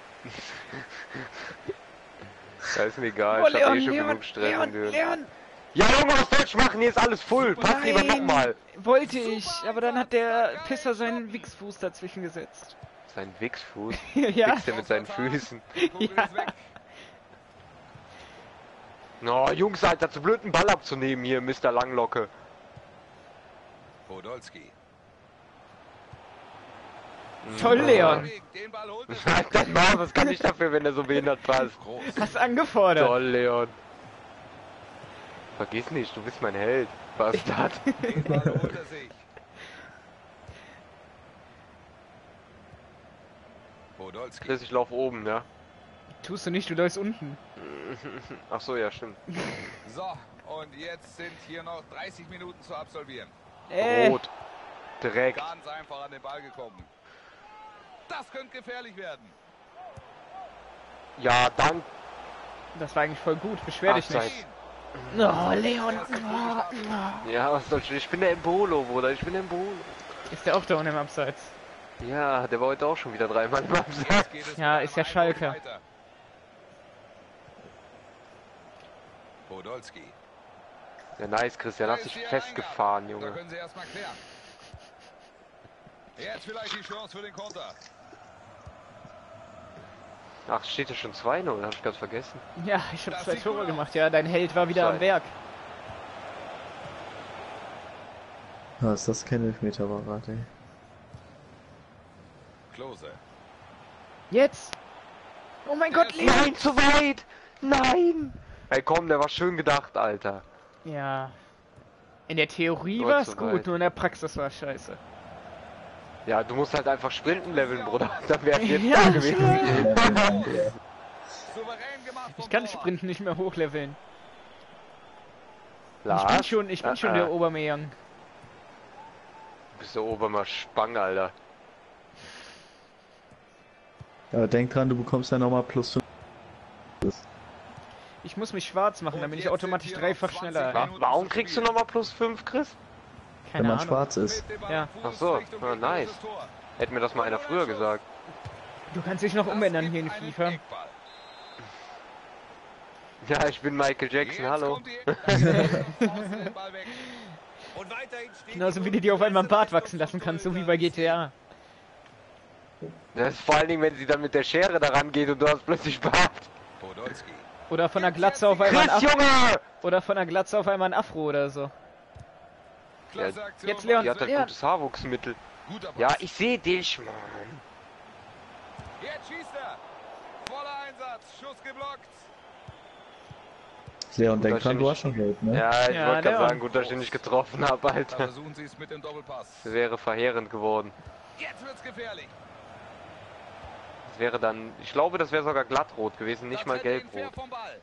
Da ist mir egal, Oh, ich hab eh Leon, schon Leon, genug Stress in Leon, Düren. Leon! Ja, Junge, was soll ich machen? Hier ist alles full. Pass lieber nochmal. Wollte ich, aber dann hat der Pisser seinen Wichsfuß dazwischen gesetzt. Sein Wichsfuß? Ja. Wichst er mit seinen Füßen? Ja. Oh, Jungs, Alter, zu blöd, einen Ball abzunehmen hier, Mister Langlocke. Podolski. Toll, Leon. Den Ball holt es. Alter, Mann, was kann ich dafür, wenn er so behindert passt? Hast angefordert. Toll, Leon. Vergiss nicht, du bist mein Held. Bastard. Den Ball holt er sich. Podolski. Chris, ich lauf oben, ja? Tust du nicht, du läufst unten. Ach so, ja, stimmt. So, und jetzt sind hier noch dreißig Minuten zu absolvieren. Äh, Rot. Direkt. Ganz einfach an den Ball gekommen. Das könnte gefährlich werden. Ja, dank. das war eigentlich voll gut, beschwer dich Abseits. nicht. Oh, Leon. Ja, was soll ich? Ich bin der Embolo, Bruder. Ich bin der Embolo. Ist der auch da unten im Abseits? Ja, der war heute auch schon wieder dreimal im Abseits. Jetzt geht es Ja, mit ist ja einem Schalke. Einwurf weiter. Podolski. Ja, nice, Christian. Hast dich festgefahren, Da Junge. können Sie erstmal klären. Jetzt vielleicht die Chance für den Konter. Ach, steht ja schon zwei null, hab ich ganz vergessen. Ja, ich habe Das zwei sieht gut Tore aus. gemacht. Ja, dein Held war wieder am Zeit. Werk. Was ist das kein Elfmeter war gerade, ey. Klose. Jetzt. Oh mein Gott, Leon. Nein, zu weit! Nein! Ey, komm, der war schön gedacht, Alter. Ja. In der Theorie Nur war es zu gut, weit. nur in der Praxis war es scheiße. Ja, du musst halt einfach sprinten leveln, Bruder. Dann wär's jetzt Ja, da gewesen. Souverän gemacht vom Ich kann Torwart. Sprinten nicht mehr hochleveln. Lars? Ich bin schon, ich bin Ah, schon ah. der Obermeier. Du bist der Obermer Spang, Alter. Aber denk dran, du bekommst ja nochmal plus fünf. Ich muss mich schwarz machen, Und dann bin ich jetzt automatisch sind hier dreifach noch schneller. zwanzig Wa warum kriegst du nochmal plus fünf, Chris? Wenn Keine man Ahnung. schwarz ist. Mit dem Ball Ja. am Fuß Ach so, Richtung ja, nice. gegnerisches Tor. Hätte mir das mal einer früher gesagt. Du kannst dich noch Das umändern gibt hier in einen FIFA. Eckball. Ja, ich bin Michael Jackson, Jetzt hallo. kommt die- da geht er draußen den Ball weg. Und weiterhin steht Genauso die wie du dir auf einmal einen Bart Bundesliga wachsen lassen kannst, so wie bei G T A. Das ist vor allen Dingen, wenn sie dann mit der Schere daran geht und du hast plötzlich Bart. Podolski. Oder von der Glatze auf einmal ein Chris, Afro. Junge! Oder von der Glatze auf einmal ein Afro oder so. Klasse Aktion Jetzt Leon. Die hat halt Ja. gutes Haarwuchsmittel. Guter Pass. Ja, ich sehe dich, Mann. Jetzt schießt er. Voller Einsatz. Schuss geblockt. Leon, denk dass dran, ich du nicht- hast schon Geld, ne? Ja, ich Ja, wollte der gerade war- sagen, gut, dass ich ihn nicht getroffen habe, Da Alter. versuchen sie es mit dem Doppelpass. Das wäre verheerend geworden. Jetzt wird's gefährlich. Das wäre dann, ich glaube, das wäre sogar glattrot gewesen, nicht Das mal hält ihn fair gelbrot. vom Ball.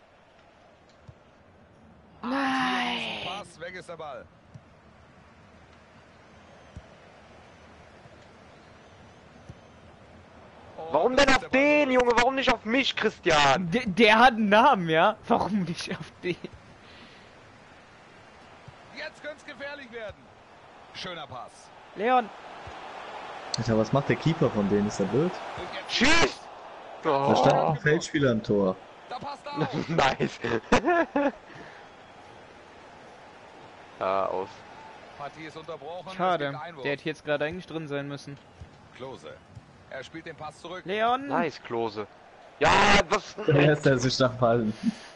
Nein. Pass, weg ist der Ball. Und Warum das denn ist auf der Ball den, zurück. Junge? Warum nicht auf mich, Christian? Der, der hat einen Namen, ja? Warum nicht auf den? Jetzt könnte es gefährlich werden. Schöner Pass. Leon. Alter, was macht der Keeper von denen? Ist der blöd? Und jetzt Schieß! Da stand Oh, ein Feldspieler im Tor. Da passt er auf. nice. Ja, aus. Partie ist unterbrochen. Es Schade. gibt Einwurf. Der hätte jetzt gerade eigentlich drin sein müssen. Klose. Er spielt den Pass zurück. Leon. Nice, Klose. Ja, was? Der lässt er sich nach fallen.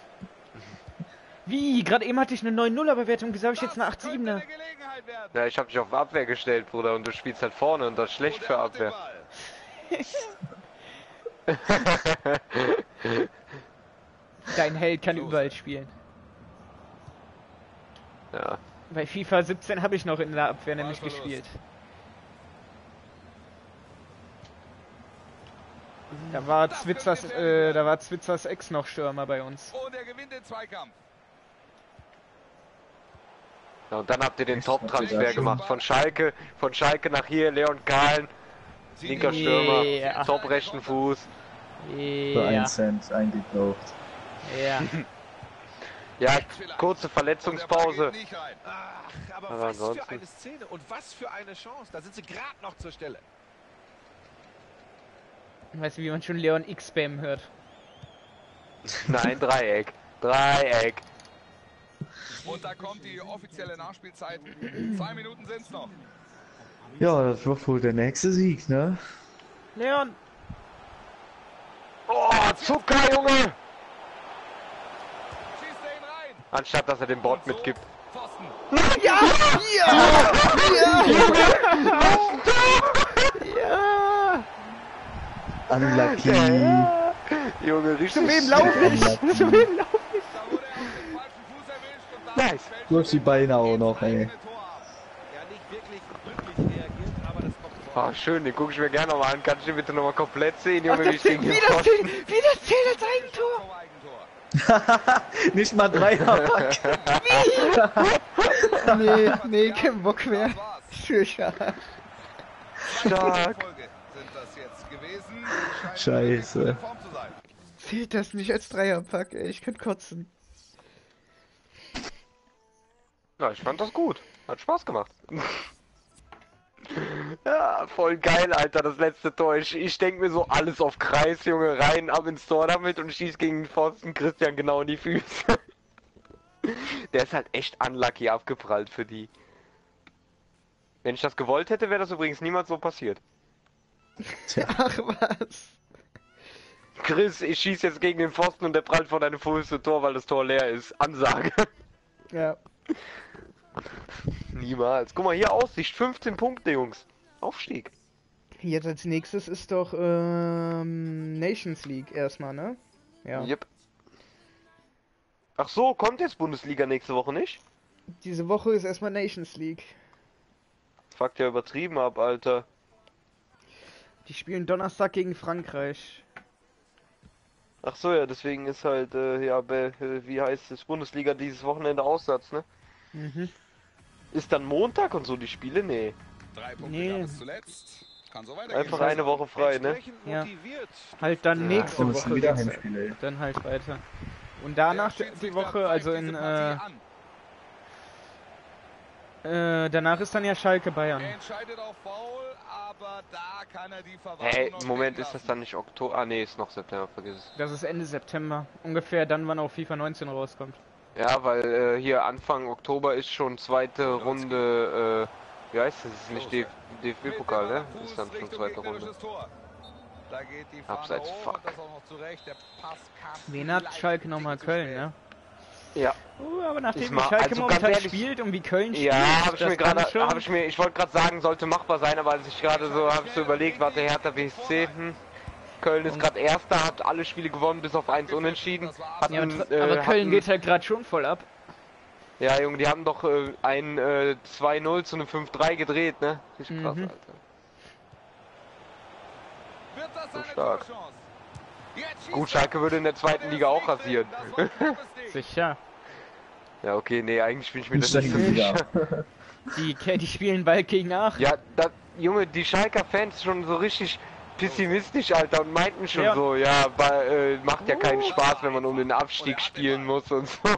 Wie? Gerade eben hatte ich eine neun null Bewertung. Wieso habe ich jetzt eine acht Das sieben? könnte eine Gelegenheit werden. Ja, ich hab dich auf Abwehr gestellt, Bruder, und du spielst halt vorne und das ist schlecht Und er für hat den Abwehr. Ball. Dein Held kann Klose. überall spielen. Ja. Bei FIFA siebzehn habe ich noch in der Abwehr nämlich Ballverlust. gespielt. Da war Das Zwitzers, könnte gefährlich äh, werden. da war Zwitzers Ex noch Stürmer bei uns. Und er gewinnt den Zweikampf. Ja, und dann habt ihr den Top-Transfer Ja, gemacht. Von Schalke, von Schalke nach hier, Leon Kahlen, Sie linker nehmen- Stürmer, Ja. top rechten Fuß. Für Ja, einen Cent eingekauft. ja. Ja, vielleicht. kurze Und der Ball Verletzungspause. geht nicht rein. Ach, aber, Aber was ansonsten- für eine Szene und was für eine Chance. Da sind sie gerade noch zur Stelle. Weißt du, wie man schon Leon X-Spam hört? Nein, Dreieck. Dreieck. Und da kommt die offizielle Nachspielzeit. Zwei Minuten sind es noch. Ja, das wird wohl der nächste Sieg, ne? Leon! Oh, Zucker, Junge! Schießt er ihn rein. Anstatt dass er den Bord Und so, mitgibt. Pfosten. Ja! Ja! Ja! Unlucky. Ja. Junge, richtig. Zu wem laufe ich? Zu wem laufe ich? Da wurde er auf den falschen Fuß erwischt und dann Nice. fällt Du hast die Beine auch noch, ey. eigene Tor ab. Ja, nicht wirklich glücklich reagiert, aber das kommt vor. Oh, schön, den guck ich mir gerne nochmal an. Kannst du den bitte nochmal komplett sehen, Ach, Junge, das wie ich gegen zählt, den wie das Pfosten... zählt, wie das zählt als Eigentor! Eigentor. Nicht mal Dreierpack. Nee, nee, kein Bock mehr. Das war's. Schücher. Stark. Folge sind das jetzt gewesen. Scheint Scheiße. wirklich gut in Form zu sein. Zählt das nicht als Dreierpack, ey, ich kann kotzen. Ja, ich fand das gut. Hat Spaß gemacht. Ja, voll geil, Alter, das letzte Tor. Ich, ich denke mir so, alles auf Kreis, Junge, rein, ab ins Tor damit und schieß gegen den Pfosten Christian genau in die Füße. Der ist halt echt unlucky abgeprallt für die. Wenn ich das gewollt hätte, wäre das übrigens niemals so passiert. Ach was. Chris, ich schieß jetzt gegen den Pfosten und der prallt vor deine Füße Tor, weil das Tor leer ist. Ansage. Ja. Niemals. Guck mal, hier Aussicht, fünfzehn Punkte, Jungs. Aufstieg. Jetzt als nächstes ist doch ähm, Nations League erstmal, ne? Ja. Yep. Ach so, kommt jetzt Bundesliga nächste Woche nicht? Diese Woche ist erstmal Nations League. Fuckt ja übertrieben ab, Alter. Die spielen Donnerstag gegen Frankreich. Ach so, ja, deswegen ist halt, äh, ja, be, äh, wie heißt es, Bundesliga dieses Wochenende Aussatz, ne? Mhm. Ist dann Montag und so die Spiele? Nee. Drei Punkte Nee. gab es zuletzt. Kann so weitergehen. Einfach eine Woche frei, ne? Entsprechend Ja. motiviert. Halt dann nächste Und es sind Woche. wieder geht's Heimspiele, ey. Dann halt weiter. Und danach Der die Schiedsrichter Woche, also zeigt in diese äh, Partie an. äh, danach ist dann ja Schalke Bayern. Er entscheidet auf Foul, aber da kann er die Verwarnung Hey, noch Moment, stecken ist das lassen. dann nicht Oktober? Ah, nee, ist noch September, vergiss es. Das ist Ende September. Ungefähr dann, wann auch FIFA neunzehn rauskommt. Ja, weil äh, hier Anfang Oktober ist schon zweite Runde, äh, wie heißt das? Das ist nicht D F B-Pokal, ne? Ist dann schon zweite Runde. Da geht die Fahne Abseits, hoch fuck. und das auch noch zurecht. Der Pass kam Wen hat vielleicht Schalke ein nochmal Ticken zu Köln, spät. ne? Ja. Uh, aber nachdem Ist wie mal- Schalke also ganz momentan ehrlich- spielt und wie Köln spielt, Ja, habe ich das mir kann gerade, schon- habe ich mir, ich wollte gerade sagen, sollte machbar sein, aber als ich gerade so, habe ich so überlegt, warte, Hertha B S C, hm, Köln ist gerade Erster, hat alle Spiele gewonnen, bis auf eins unentschieden. Hatten, Ja, aber, tr- äh, aber Köln hatten, geht halt gerade schon voll ab. Ja, Junge, die haben doch äh, ein äh, zwei null zu einem fünf drei gedreht, ne? Richtig krass, Mhm. Alter. Wird das So eine stark. Torchance? Jetzt schießt Gut, er. Schalke würde in der zweiten Liga auch rasieren. Das war ein knappes Ding. Sicher. Ja, okay, nee, eigentlich bin ich mir das Nicht nicht so schlecht, sicher. Die, die spielen bald gegen Aachen. Ja, da, Junge, die Schalker Fans schon so richtig pessimistisch, Alter, und meinten schon Ja. so, ja, weil, äh, macht ja keinen Spaß, wenn man um den Abstieg spielen muss und so.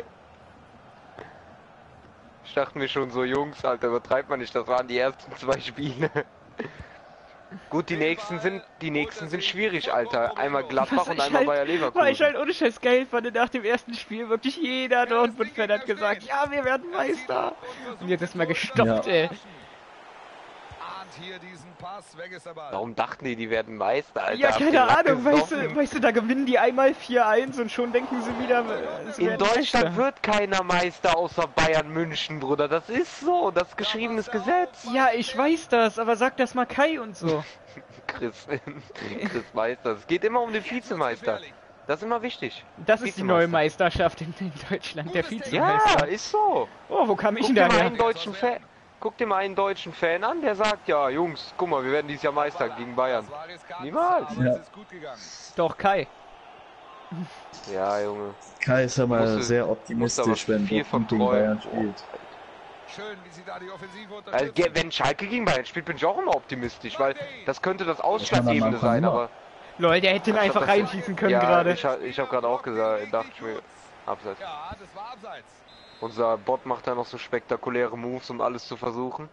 Ich dachte mir schon so, Jungs, Alter, übertreibt man nicht, das waren die ersten zwei Spiele. Gut, die nächsten sind, die nächsten sind schwierig, Alter. Einmal Gladbach Was und ich einmal halt- Bayer Weil ich Leverkusen. halt ohne Scheiß geil fand, nach dem ersten Spiel wirklich jeder Dortmund-Fan hat gesagt, ja, wir werden Meister. Und jetzt ist mal gestoppt, Ja. ey. Ahnt hier diesen Pass, weg ist der Ball. Warum dachten die, die werden Meister, Alter? Ja, Habt keine ihr Lack Ahnung, weißt gesoffen? du, weißt du, da gewinnen die einmal vier eins und schon denken sie wieder, äh, es In werden Deutschland Meister. wird keiner Meister außer Bayern München, Bruder. Das ist so, das ist geschriebenes Gesetz. Ja, ich weiß das, aber sag das mal Kai und so. Chris, Chris Meister. Es geht immer um den Vizemeister. Das ist immer wichtig. Das ist die Vizemeister. neue Meisterschaft in, in Deutschland, der Ja, Vizemeister. ist so. Oh, wo kam ich Guck denn dir mal daher? einen deutschen Fan. Guck dir mal einen deutschen Fan an, der sagt, ja, Jungs, guck mal, wir werden dieses Jahr Meister gegen Bayern. Das war riskant, Niemals. aber Ja. es ist gut gegangen. Doch, Kai. Ja, Junge. Kai ist aber Musste- sehr musste optimistisch, aber wenn viel von Dortmund gegen Bayern träumen. spielt. Schön, wie sie da die Offensive Also, unterstützen. ge- wenn Schalke gegen Bayern spielt, bin ich auch immer optimistisch, weil das könnte das Ausschlaggebende Anfang sein, immer. aber... Lol, der hätte ihn einfach das- reinschießen können ja, gerade. ich, ha- ich habe gerade auch gesagt, dachte ich mir, abseits. Ja, das war abseits. Unser Bot macht da noch so spektakuläre Moves, um alles zu versuchen.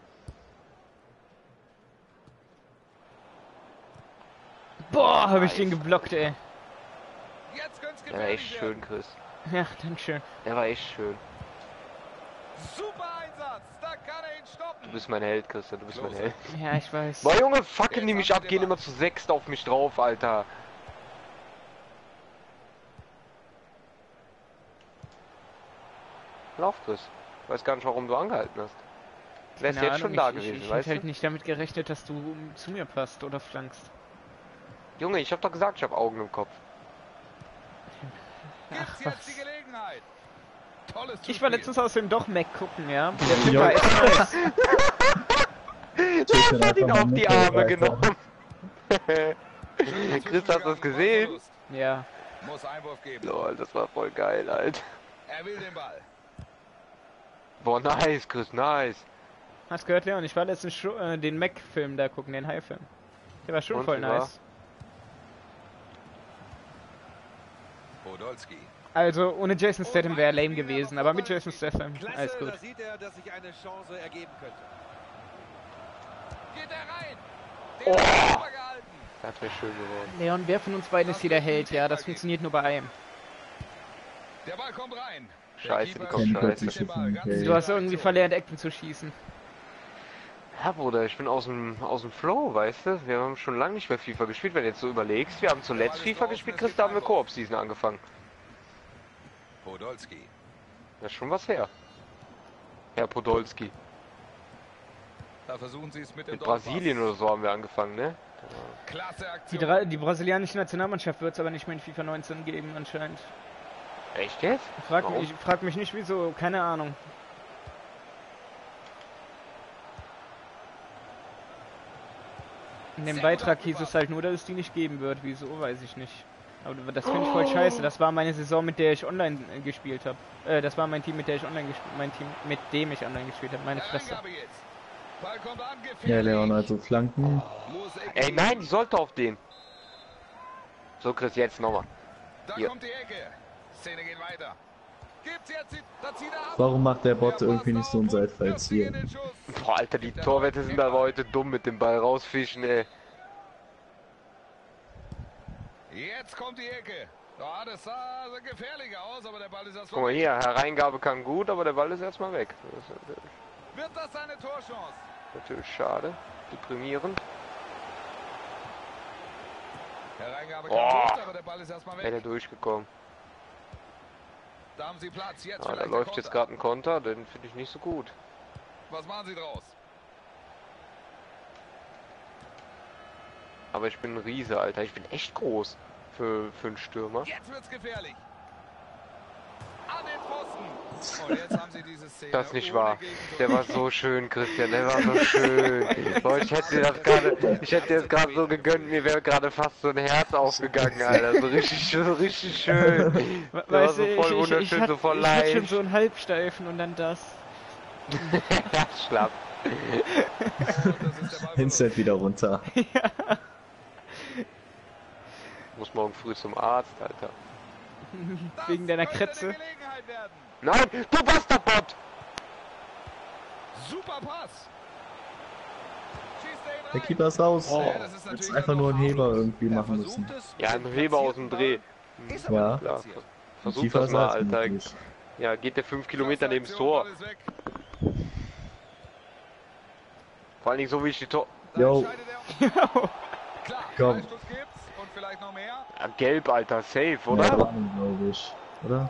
Boah, habe ich den geblockt, ey. Jetzt könnte es Der war gefährlich echt werden. schön, Chris. Ja, danke schön. Der war echt schön. Super Einsatz. Da kann er ihn stoppen. Du bist mein Held, Christian, du bist mein Held. Ja, ich weiß. Boah, Junge, fucken die mich ab, gehen immer zu sechst auf mich drauf, Alter. Lauf, Chris. Ich weiß gar nicht, warum du angehalten hast. Wärst Keine jetzt schon Ahnung, da ich, gewesen, ich, ich weißt hätte halt du? nicht damit gerechnet, dass du zu mir passt oder flankst. Junge, ich hab doch gesagt, ich hab Augen im Kopf. Ach, Gibt's jetzt was. die Gelegenheit. Tolles Ich war Zuspiel. letztens aus dem doch Mac gucken, ja. Der Film Jo. war echt nice. Der hat ihn einfach auf mal die mit, Arme Alter. genommen. Schöner Chris, hast du das Zwischengang, gesehen? Ballverlust. Ja. Muss Einwurf geben. Lol, das war voll geil, Alter. Er will den Ball. Boah, nice, Chris, nice. Hast gehört, Leon? Ich war letztens schon, äh, den Mac-Film da gucken, den High-Film. Der war schon Und, voll wie war? nice. Podolski. Also, ohne Jason Statham wäre lame gewesen, aber mit Jason Statham, Klasse, alles gut. da sieht er, dass sich eine Chance ergeben könnte. Geht er rein. Oh. Den hat er super gehalten. Das wäre schön geworden. Leon, wer von uns beiden ist hier der Held? Ja, das funktioniert nur bei einem. Der Ball kommt rein. Scheiße, die Der kommt Keeper scheiße. schießt den Ball ganz Okay. Du hast sicher irgendwie zurück. verlernt, Ecken zu schießen. Ja, Bruder, ich bin aus dem, aus dem Flow, weißt du? Wir haben schon lange nicht mehr FIFA gespielt, wenn du jetzt so überlegst. Wir haben zuletzt FIFA gespielt, Chris, da haben wir Koop-Season angefangen. Podolski. Das ist schon was her. Herr Podolski. Da versuchen sie es mit dem Mit Doppelpass. Brasilien oder so haben wir angefangen, ne? Klasse Die, Aktion. Dra die brasilianische Nationalmannschaft wird es aber nicht mehr in FIFA neunzehn geben, anscheinend. Echt jetzt? Frag Warum? mich, frag mich nicht wieso, keine Ahnung. In dem Sehr Beitrag gut hieß es abgepasst. halt nur, dass es die nicht geben wird. Wieso, weiß ich nicht. Aber das finde ich voll scheiße. Das war meine Saison, mit der ich online äh, gespielt habe. Äh, das war mein Team, mit der ich online gespielt mein Team, mit dem ich online gespielt habe. Meine Fresse. Hereingabe jetzt. Ball kommt an, gefährlich. Ja, Leon, also Flanken. Muss Ecke Ey, geben. nein, die sollte auf den. So, Chris, jetzt nochmal. Da Hier. kommt die Ecke. Szene geht weiter. Gibt's jetzt, da zieht er ab. Warum macht der Bot Der irgendwie passt nicht so auf ein und Seitfall wirft sich in hier? den Schuss. Boah, Alter, die Torwette sind aber heute dumm mit dem Ball rausfischen, ey. Jetzt kommt die Ecke. Ja, das sah so gefährlich aus, aber der Ball ist Guck erstmal mal weg. hier, Hereingabe kann gut, aber der Ball ist erstmal weg. Das ist natürlich, Wird das seine Torchance? natürlich schade. Deprimierend. Hereingabe kann Boah. gut, aber der Ball ist erstmal Wäre der weg. durchgekommen. Da haben sie Platz. Jetzt Ja, da vielleicht läuft der jetzt Konter. gerade ein Konter, den finde ich nicht so gut. Was machen sie draus? Aber ich bin ein Riese, Alter. Ich bin echt groß für, für einen Stürmer. Jetzt wird's gefährlich. An den Pfosten. Und jetzt haben sie diese Szene. Das ist nicht ohne wahr. Gegentor. Der war so schön, Christian. Der war so schön. Boah, ich hätte dir das gerade, ich hätte dir das gerade so gegönnt. Mir wäre gerade fast so ein Herz aufgegangen, Alter. So richtig, so richtig schön. We- Der war Weißt so du, voll ich, ich, ich, wunderschön, hat, so voll ich hatte schon leicht. so einen Halbsteifen und dann das. Schlapp. Das ist der Ballverlust. Instant wieder runter. Muss morgen früh zum Arzt, Alter. Das Wegen deiner könnte eine Krätze. Gelegenheit werden. Nein, du Bastardbot! Super Pass. Schießt er ihn Der rein. Keeper ist raus. Ja, das ist Jetzt natürlich einfach dann nur noch einen Heber harmlos. irgendwie Er machen versucht müssen. es. Ja, ein Heber aus dem Dreh. Ist aber Ja. nicht Klar. platziert. Versuch Keeper das ist mal, als Alter. möglich. Ja, geht der fünf Kilometer Klasse neben das Aktion, Tor. Ball ist weg. Vor allen Dingen so wie ich die Tor... Da Jo. entscheidet er. Klar, Komm. Freistoß gibt's und vielleicht noch mehr. Ja, gelb, Alter, safe, Ja, oder? dran, glaube ich. Oder?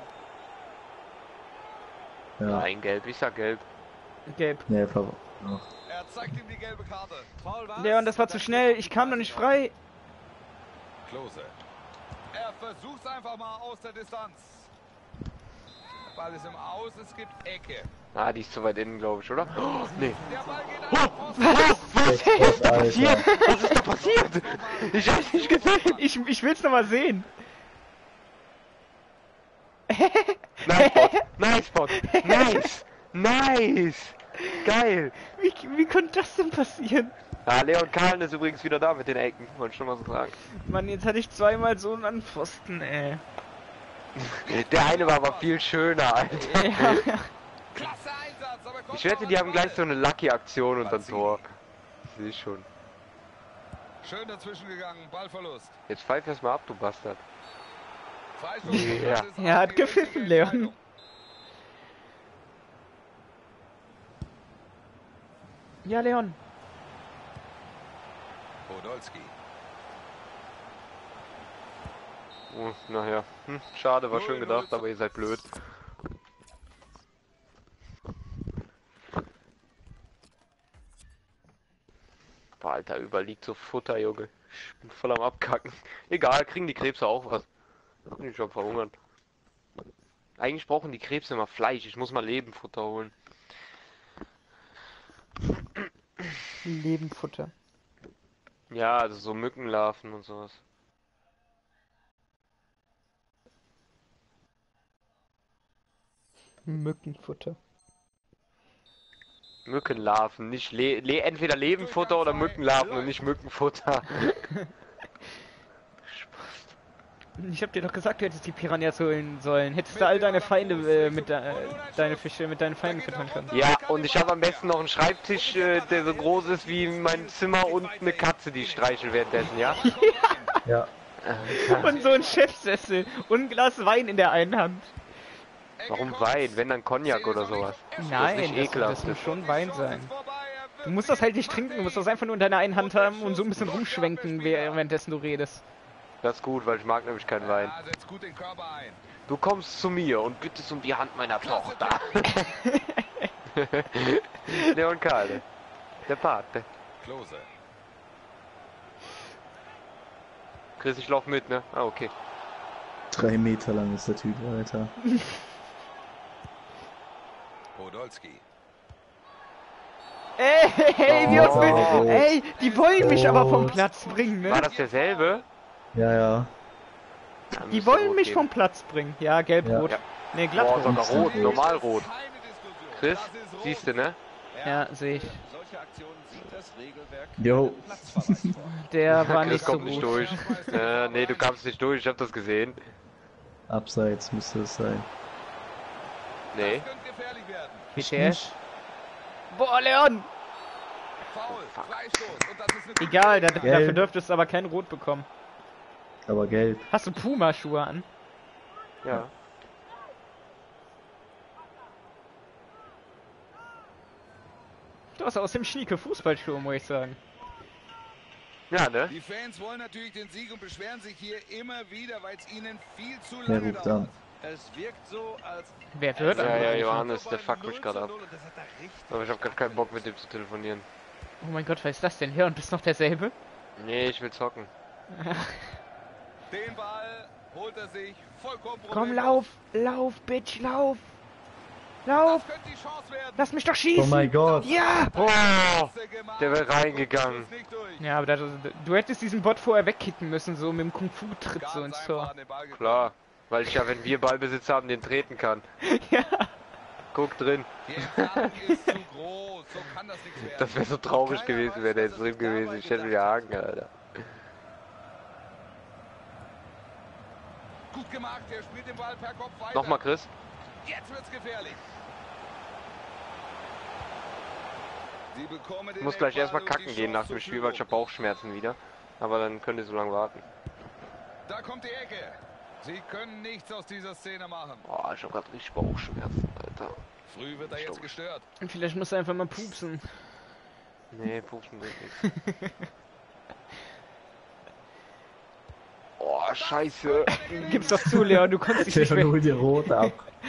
Ja. Nein, gelb, ich sag gelb. Gelb. Nee, ver ach. Er zeigt ihm die gelbe Karte. Foul war's. Leon, das war zu schnell. Ich kam noch nicht frei. Klose. Er versucht einfach mal aus der Distanz. Der Ball ist im Aus, es gibt Ecke. Ah, die ist zu weit innen, glaube ich, oder? Oh, nee. Der Ball geht an den Pfosten. Was ist Passiert? Alter? Was ist da passiert? Ich hab's nicht gesehen. Ich, ich will's noch mal sehen. Nice Spot. Nice Spot. Nice. Nice. Geil. Wie, wie konnte das denn passieren? Ah, Leon Kahlen ist übrigens wieder da mit den Ecken. Wollte ich schon mal so sagen. Mann, jetzt hatte ich zweimal so einen Pfosten, ey. Der eine war aber viel schöner, Alter. Ja. Klasse Einsatz, aber kommt Ich wette, noch die an haben den gleich so Ball. eine Lucky-Aktion und dann Mazzini. Tor. Ich sehe schon. Schön dazwischen gegangen, Ballverlust. Jetzt pfeif erst mal ab, du Bastard. Freistoß. Ja. Das ist Er auch hat die gepfiffen, richtige Leon. Entscheidung. Ja, Leon. Podolski. Oh, naja, hm, schade, war schön gedacht, aber ihr seid blöd. Boah, Alter, überliegt so Futter, Junge. Ich bin voll am Abkacken. Egal, kriegen die Krebse auch was. Bin ich schon verhungern. Eigentlich brauchen die Krebse immer Fleisch. Ich muss mal Lebenfutter holen. Lebenfutter. Ja, also so Mückenlarven und sowas. Mückenfutter. Mückenlarven, nicht Le Le entweder Lebenfutter oder Mückenlarven und nicht Mückenfutter. Ich hab dir doch gesagt, du hättest die Piranhas holen sollen. Hättest du all deine Feinde äh, mit de äh, deine Fische mit deinen Feinden füttern können. Ja, und ich habe am besten noch einen Schreibtisch, äh, der so groß ist wie mein Zimmer und eine Katze, die ich streichel währenddessen, ja? Ja. Und so ein Chefsessel und ein Glas Wein in der einen Hand. Warum Wein? Wenn dann Cognac oder sowas. Nein, das, ist nicht das, ekelhaft. das muss schon Wein sein. Du musst das halt nicht trinken, du musst das einfach nur in deiner einen Hand haben und so ein bisschen rumschwenken, währenddessen du redest. Das ist gut, weil ich mag nämlich keinen Wein. Ja, setzt gut den Körper ein. Du kommst zu mir und bittest um die Hand meiner Tochter. Leon Kahle. Der Pate. Klose. Chris, ich lauf mit, ne? Ah, okay. Drei Meter lang ist der Typ, Alter. Podolski. Ey, hey, wie Oh. oh. Ey, die wollen mich Oh. aber vom Platz bringen, War ne? das derselbe? Ja, ja. Dann Die müsste wollen rot mich geben. vom Platz bringen. Ja, gelb-rot. Ja. Ne, Boah, glattrot. sogar rot, normal rot. Keine Diskussion. Chris, Das ist rot. siehst du, ne? Ja, sehe ich. Solche Aktionen sieht das Regelwerk Jo. Platzverweis vor. Der war Chris nicht so kommt nicht gut. durch. Äh, nee, du kamst nicht durch, ich hab das gesehen. Abseits müsste es sein. Nee. Das könnte gefährlich werden. Ich Der- nicht. Boah, Leon! Foul, Freistoß. Und das ist eine gute Egal, da, Gelegenheit. Gelb. dafür dürftest du aber kein Rot bekommen. Aber gelb. Hast du Puma-Schuhe an? Ja. Du hast aus dem schnieke Fußballschuhe, muss ich sagen. Ja, ne? Die Fans wollen natürlich den Sieg und beschweren sich hier immer wieder, weil es ihnen viel zu Wer lange ruft dauert. an? Es wirkt so, als Wer wird Ja, ja, angerufen? Johannes, der fuckt mich null gerade zu ab. null und das hat er richtig Aber ich hab grad keinen Bock mit dem zu telefonieren. Oh mein Gott, was ist das denn? Leon, bist noch derselbe? Nee, ich will zocken. Den Ball holt er sich vollkommen Komm, problemlos. lauf! Lauf, Bitch, lauf! Lauf! Das könnte die Chance werden. Lass mich doch Oh schießen! mein Gott. Ja! Oh, Klasse gemacht. der wäre reingegangen. Ist nicht durch. Ja, aber das, du hättest diesen Bot vorher wegkicken müssen, so mit dem Kung-Fu-Tritt Ganz so ins einfach Tor. an den Ball gekommen. Klar, weil ich ja, wenn wir Ballbesitz haben, den treten kann. Ja! Guck drin. Die Entfernung ist zu groß. So kann das nichts werden. Das wäre so traurig Keiner gewesen, weiß, wäre der was jetzt er drin sich gewesen. dabei Ich hätte gedacht wieder hat. Haken, Alter. Gut gemacht, der spielt den Ball per Kopf weiter. Nochmal, Chris. Jetzt wird's gefährlich. Sie bekommen Ich den muss gleich Eckball erstmal und die kacken gehen nach Chance dem zur Spiel, weil ich habe Führung. Bauchschmerzen wieder. Aber dann könnt ihr so lange warten. Da kommt die Ecke. Sie können nichts aus dieser Szene machen. Boah, ich habe gerade richtig Bauchschmerzen, Alter. Früh wird er jetzt gestört. Und vielleicht musst du einfach mal pupsen. Nee, pupsen geht nicht. Oh, scheiße. Gib's doch zu, Leon, du konntest dich nicht Der beherrschen. holt dir rot ab.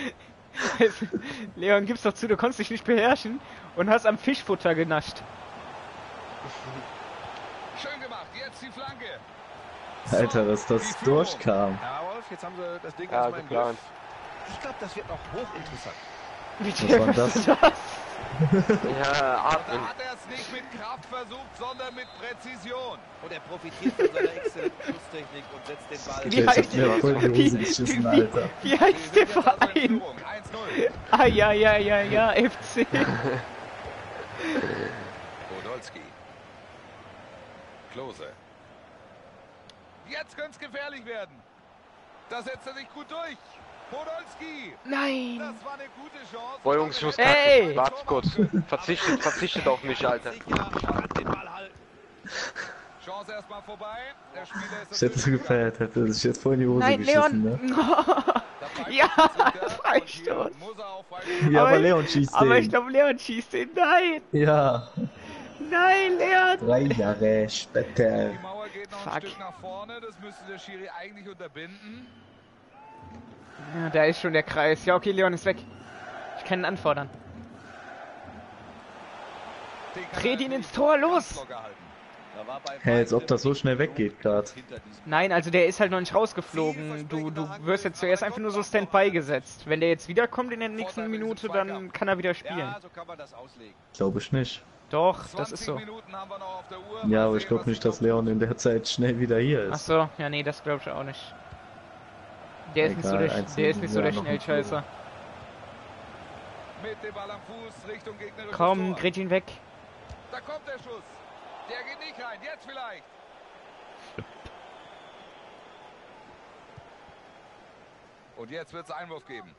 Leon, gib's doch zu, du konntest dich nicht beherrschen und hast am Fischfutter genascht. Schön gemacht, jetzt die Flanke. Alter, dass das Die Führung. durchkam. Ja, Wolf, jetzt haben sie das Ding Ja, erstmal im geplant. Griff. Ich glaube, das wird noch hochinteressant. Wie Was war das? Ja, Da atmen. hat er es nicht mit Kraft versucht, sondern mit Präzision. Und er profitiert von seiner exzellenten Schuss und setzt den Ball. Wie Ich heißt hab mir voll die wie- Hose geschissen, wie- Alter. Wie Sie heißt sind der jetzt also in Verein? Führung. eins null. Ah, ja, ja, ja, ja, F C. Podolski. Klose. Jetzt könnte es gefährlich werden. Da setzt er sich gut durch. Podolski. Nein. Das war eine gute Chance. Boah, Jungs, ich muss Ey! kacken. Wartet kurz. Verzichtet, verzichtet auf mich, Alter. Sicher, kann den Ball halten. Chance erstmal vorbei. Der Spieler ist Ich hätte so gefeiert, hätte sich jetzt voll in die Hose Nein, geschissen, ne? Leon. Ja, Freistoß. Muss er auch Freistoß. Ja, Aber aber ich- Leon schießt Aber den. ich glaube, Leon schießt den. Nein. Ja. Nein, Leon! Drei Jahre später. Die Mauer geht noch Fuck. ein Stück nach vorne. Das müsste der Schiri eigentlich unterbinden. Ja, da ist schon der Kreis. Ja, okay, Leon ist weg. Ich kann ihn anfordern. Den kann Dreht er ihn ins nicht Tor, ganz los! locker halten. Da war bei Hä, als ob weitem das so nicht schnell genug weggeht gerade. hinter diesem Nein, also der ist halt noch nicht rausgeflogen. Du, du wirst jetzt zuerst einfach nur so Standby gesetzt. Wenn der jetzt wiederkommt in der nächsten Minute, dann kann er wieder spielen. Ja, so kann man das auslegen. Glaube ich nicht. Doch, das zwanzig ist so. Minuten haben wir noch auf der Uhr. Ja, Mal aber ich sehen, glaube was nicht, die dass Leon in der Zeit schnell wieder hier Ach ist. so, ja nee, das glaube ich auch nicht. Der ist nicht so Egal, der, eins der ist nicht so ja, der noch ein Schnellscheißer. Mit dem Ball am Fuß Richtung gegnerisches Komm, Tor. grätsch ihn weg. Da kommt der Schuss. Der geht nicht rein. Jetzt vielleicht. Und jetzt wird es Einwurf geben.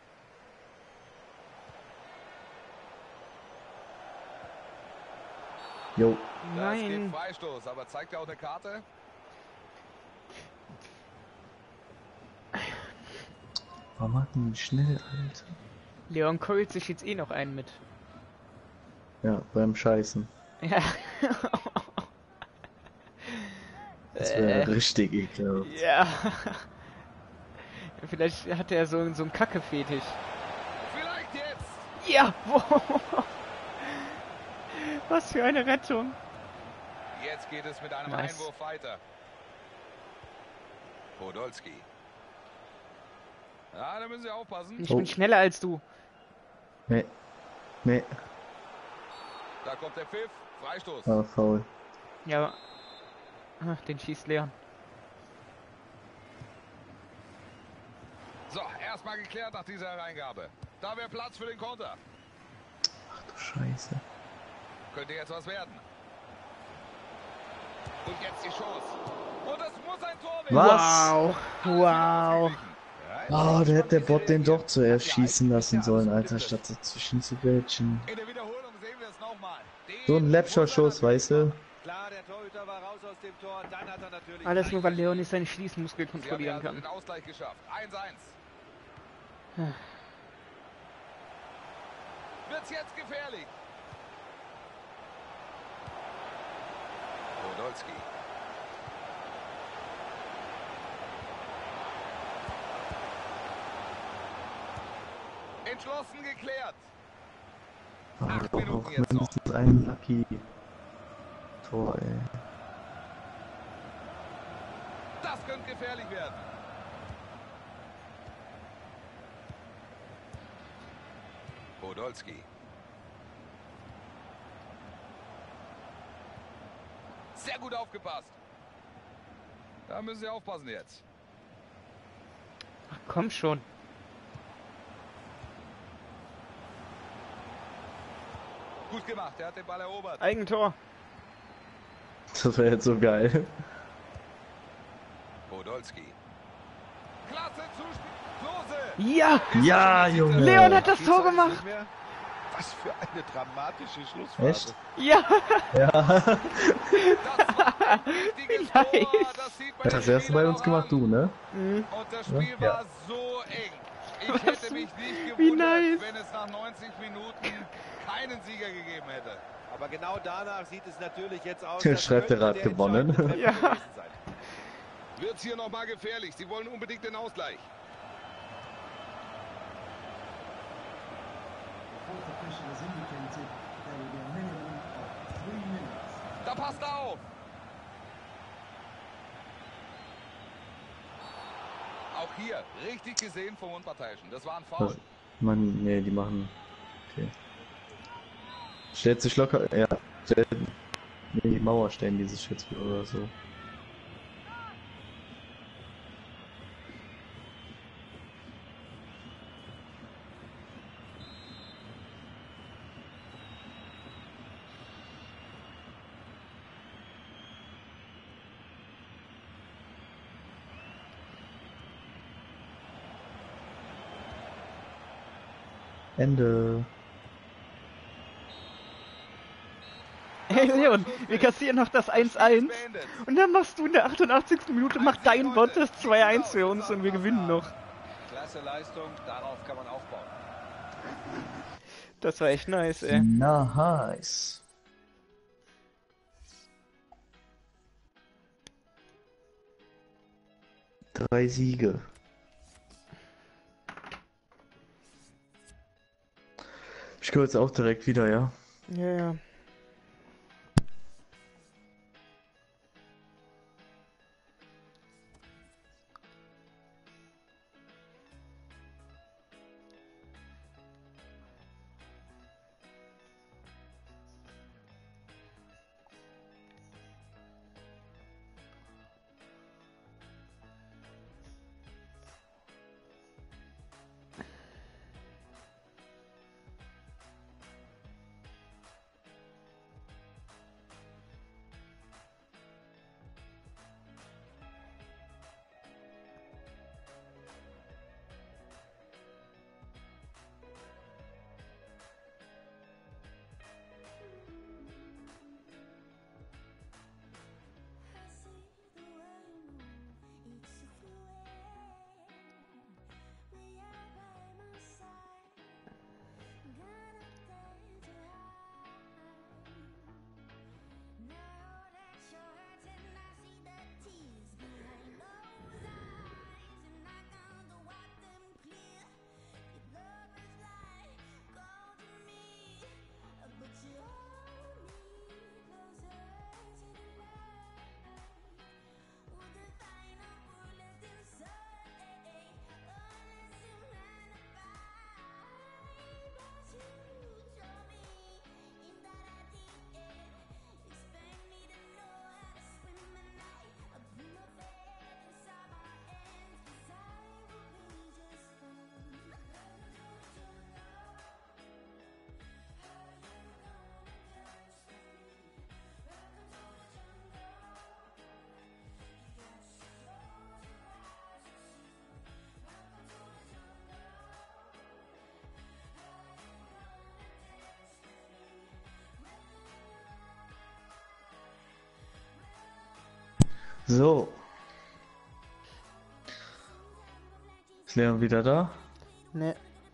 Jo. Das gibt Nein. Freistoß, aber zeigt er auch eine Karte? Warum hat denn schnell, Alter? Leon keult sich jetzt eh noch einen mit. Ja, beim Scheißen. Ja. Das wäre Äh. richtig ekelhaft. Ja. Vielleicht hat er so, so einen Kacke-Fetisch. Vielleicht jetzt. Ja! Was für eine Rettung. Jetzt geht es mit einem Nice. Einwurf weiter. Podolski. Ja, da müssen Sie aufpassen. Ich Oh. bin schneller als du. Nee. Nee. Da kommt der Pfiff. Freistoß. Ah, faul. Ja. Ach, den schießt Leon. So, erstmal geklärt nach dieser Hereingabe. Da wäre Platz für den Konter. Ach du Scheiße. Könnte jetzt was werden. Und jetzt die Chance. Und das muss ein Tor werden. Was? Wow. Wow. Oh, da hätte der Bot den doch zuerst schießen lassen sollen, Alter, statt dazwischen zu grätschen. In der Wiederholung sehen wir es nochmal. So ein Läppscher-Schuss, weißt du? Klar, der Torhüter war raus aus dem Tor. Dann hat er natürlich Alles nur, weil Leon nicht seinen Schließmuskel Sie haben ja kontrollieren also kann. den Ausgleich geschafft. eins eins. Wird's jetzt gefährlich. Podolski. Entschlossen geklärt. Aber Acht doch Minuten noch jetzt noch. mindestens ein Lucky Tor, ey. Das könnte gefährlich werden. Podolski. Sehr gut aufgepasst. Da müssen Sie aufpassen jetzt. Ach, komm schon. Gut gemacht, er hat den Ball erobert. Eigentor. Das wäre jetzt so geil. Podolski. Klasse Zuspiel. Klose. Ja! Ja, Junge! Leon hat das Tor gemacht! Was für eine dramatische Schlussphase. Echt? Ja! Ja. Das war ein wichtiges Tor. Nice. Das sieht man Das den hast du erst bei Spielern uns auch gemacht, an. du, ne? Mhm. Und das Spiel Ja. war so eng. Ich Was? hätte mich nicht Wie gewundert, nice. wenn es nach neunzig Minuten keinen Sieger gegeben hätte. Aber genau danach sieht es natürlich jetzt aus. Der das schreibt, der könnte hat der gewonnen. entscheidende Treffer Ja. gewesen sein. Wird's hier nochmal gefährlich. Sie wollen unbedingt den Ausgleich. Da passt er auf. Auch hier richtig gesehen vom Unparteiischen. Das war ein Foul. Was? Mann, nee, die machen. Okay. Stellt sich locker. Ja, stellt. Nee, die Mauer stellen die sich jetzt wieder oder so. Ende. Hey Leon, wir kassieren noch das eins eins. Beendet. Und dann machst du in der achtundachtzigsten Minute, macht dein Bot das zwei eins für uns und wir gewinnen noch. Klasse Leistung, darauf kann man aufbauen. Das war echt nice, ey. Nice. Drei Siege. Ich gehe jetzt auch direkt wieder, ja? Ja, ja. So. Ist Leon wieder da? Ne.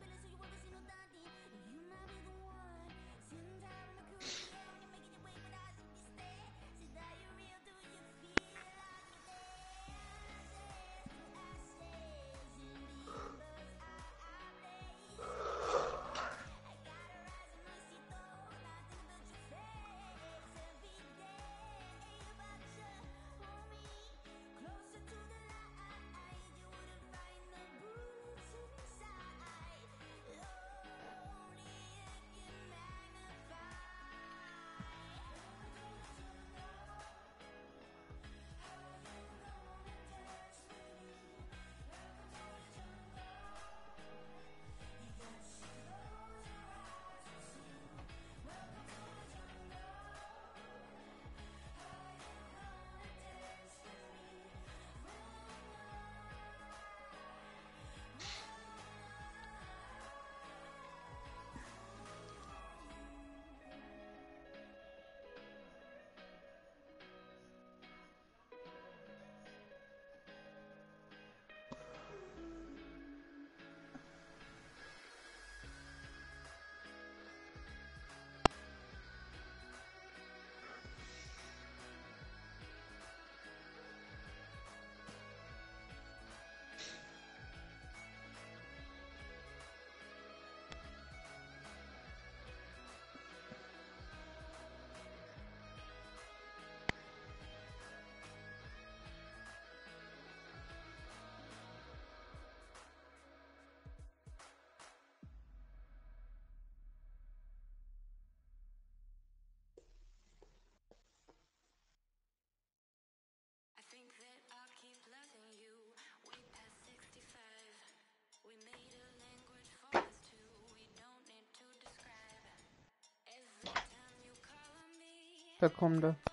Da kommt er.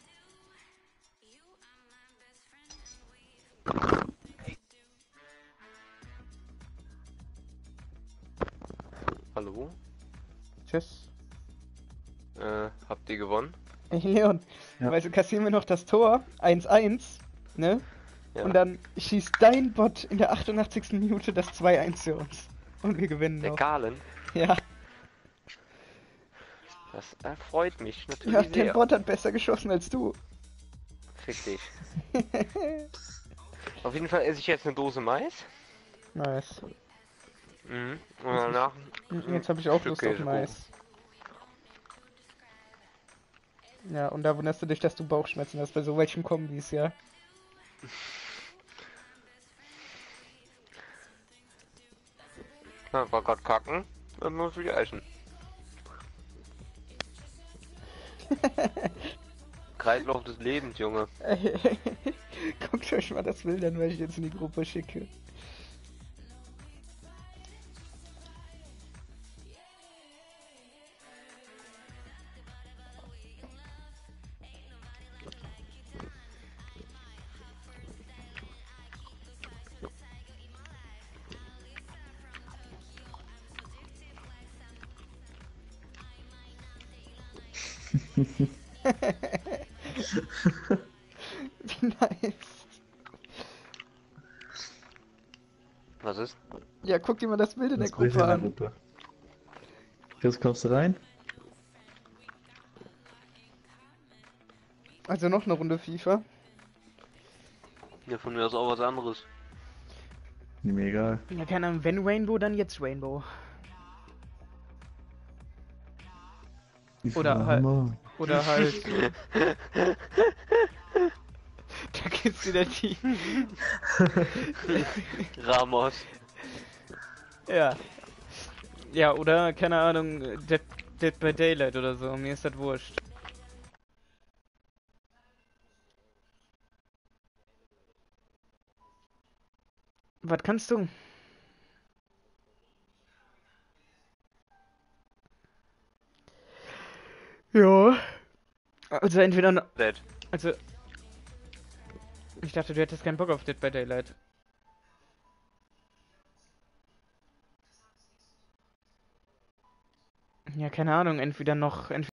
Hallo? Tschüss. Äh, habt ihr gewonnen? Ey Leon, Ja. weißt du, kassieren wir noch das Tor, eins eins, ne? Ja. Und dann schießt dein Bot in der achtundachtzigsten Minute das zwei eins für uns. Und wir gewinnen Der noch. Galen? Ja, Das erfreut mich natürlich ja, der sehr. Bot hat besser geschossen als du. Fick dich. Auf jeden Fall esse ich jetzt eine Dose Mais. Nice. Mhm. Und danach. Jetzt habe ich auch Stück Lust auf Käsekuchen. Mais. Ja, und da wunderst du dich, dass du Bauchschmerzen hast bei so welchen Kombis, ja. Ja, war grad kacken, dann muss ich essen. Kreislauf des Lebens, Junge. Guckt euch mal das Bild an, weil ich jetzt in die Gruppe schicke. Wie nice. Was ist? Ja, guck dir mal das Bild in der Das Bild Gruppe in der an. Gruppe. Chris, kommst du rein? Also noch eine Runde FIFA. Ja, von mir aus auch was anderes. Mir egal. Ja, keine Ahnung, wenn Rainbow, dann jetzt Rainbow. Die Oder Frau halt- Hammer. Oder halt. Da gibt's wieder die. Ramos. Ja. Ja, oder, keine Ahnung, Dead, Dead by Daylight oder so. Mir ist das wurscht. Was kannst du? Ja. Also entweder... no- Dead. Also... Ich dachte, du hättest keinen Bock auf Dead by Daylight. Ja, keine Ahnung, entweder noch... Entweder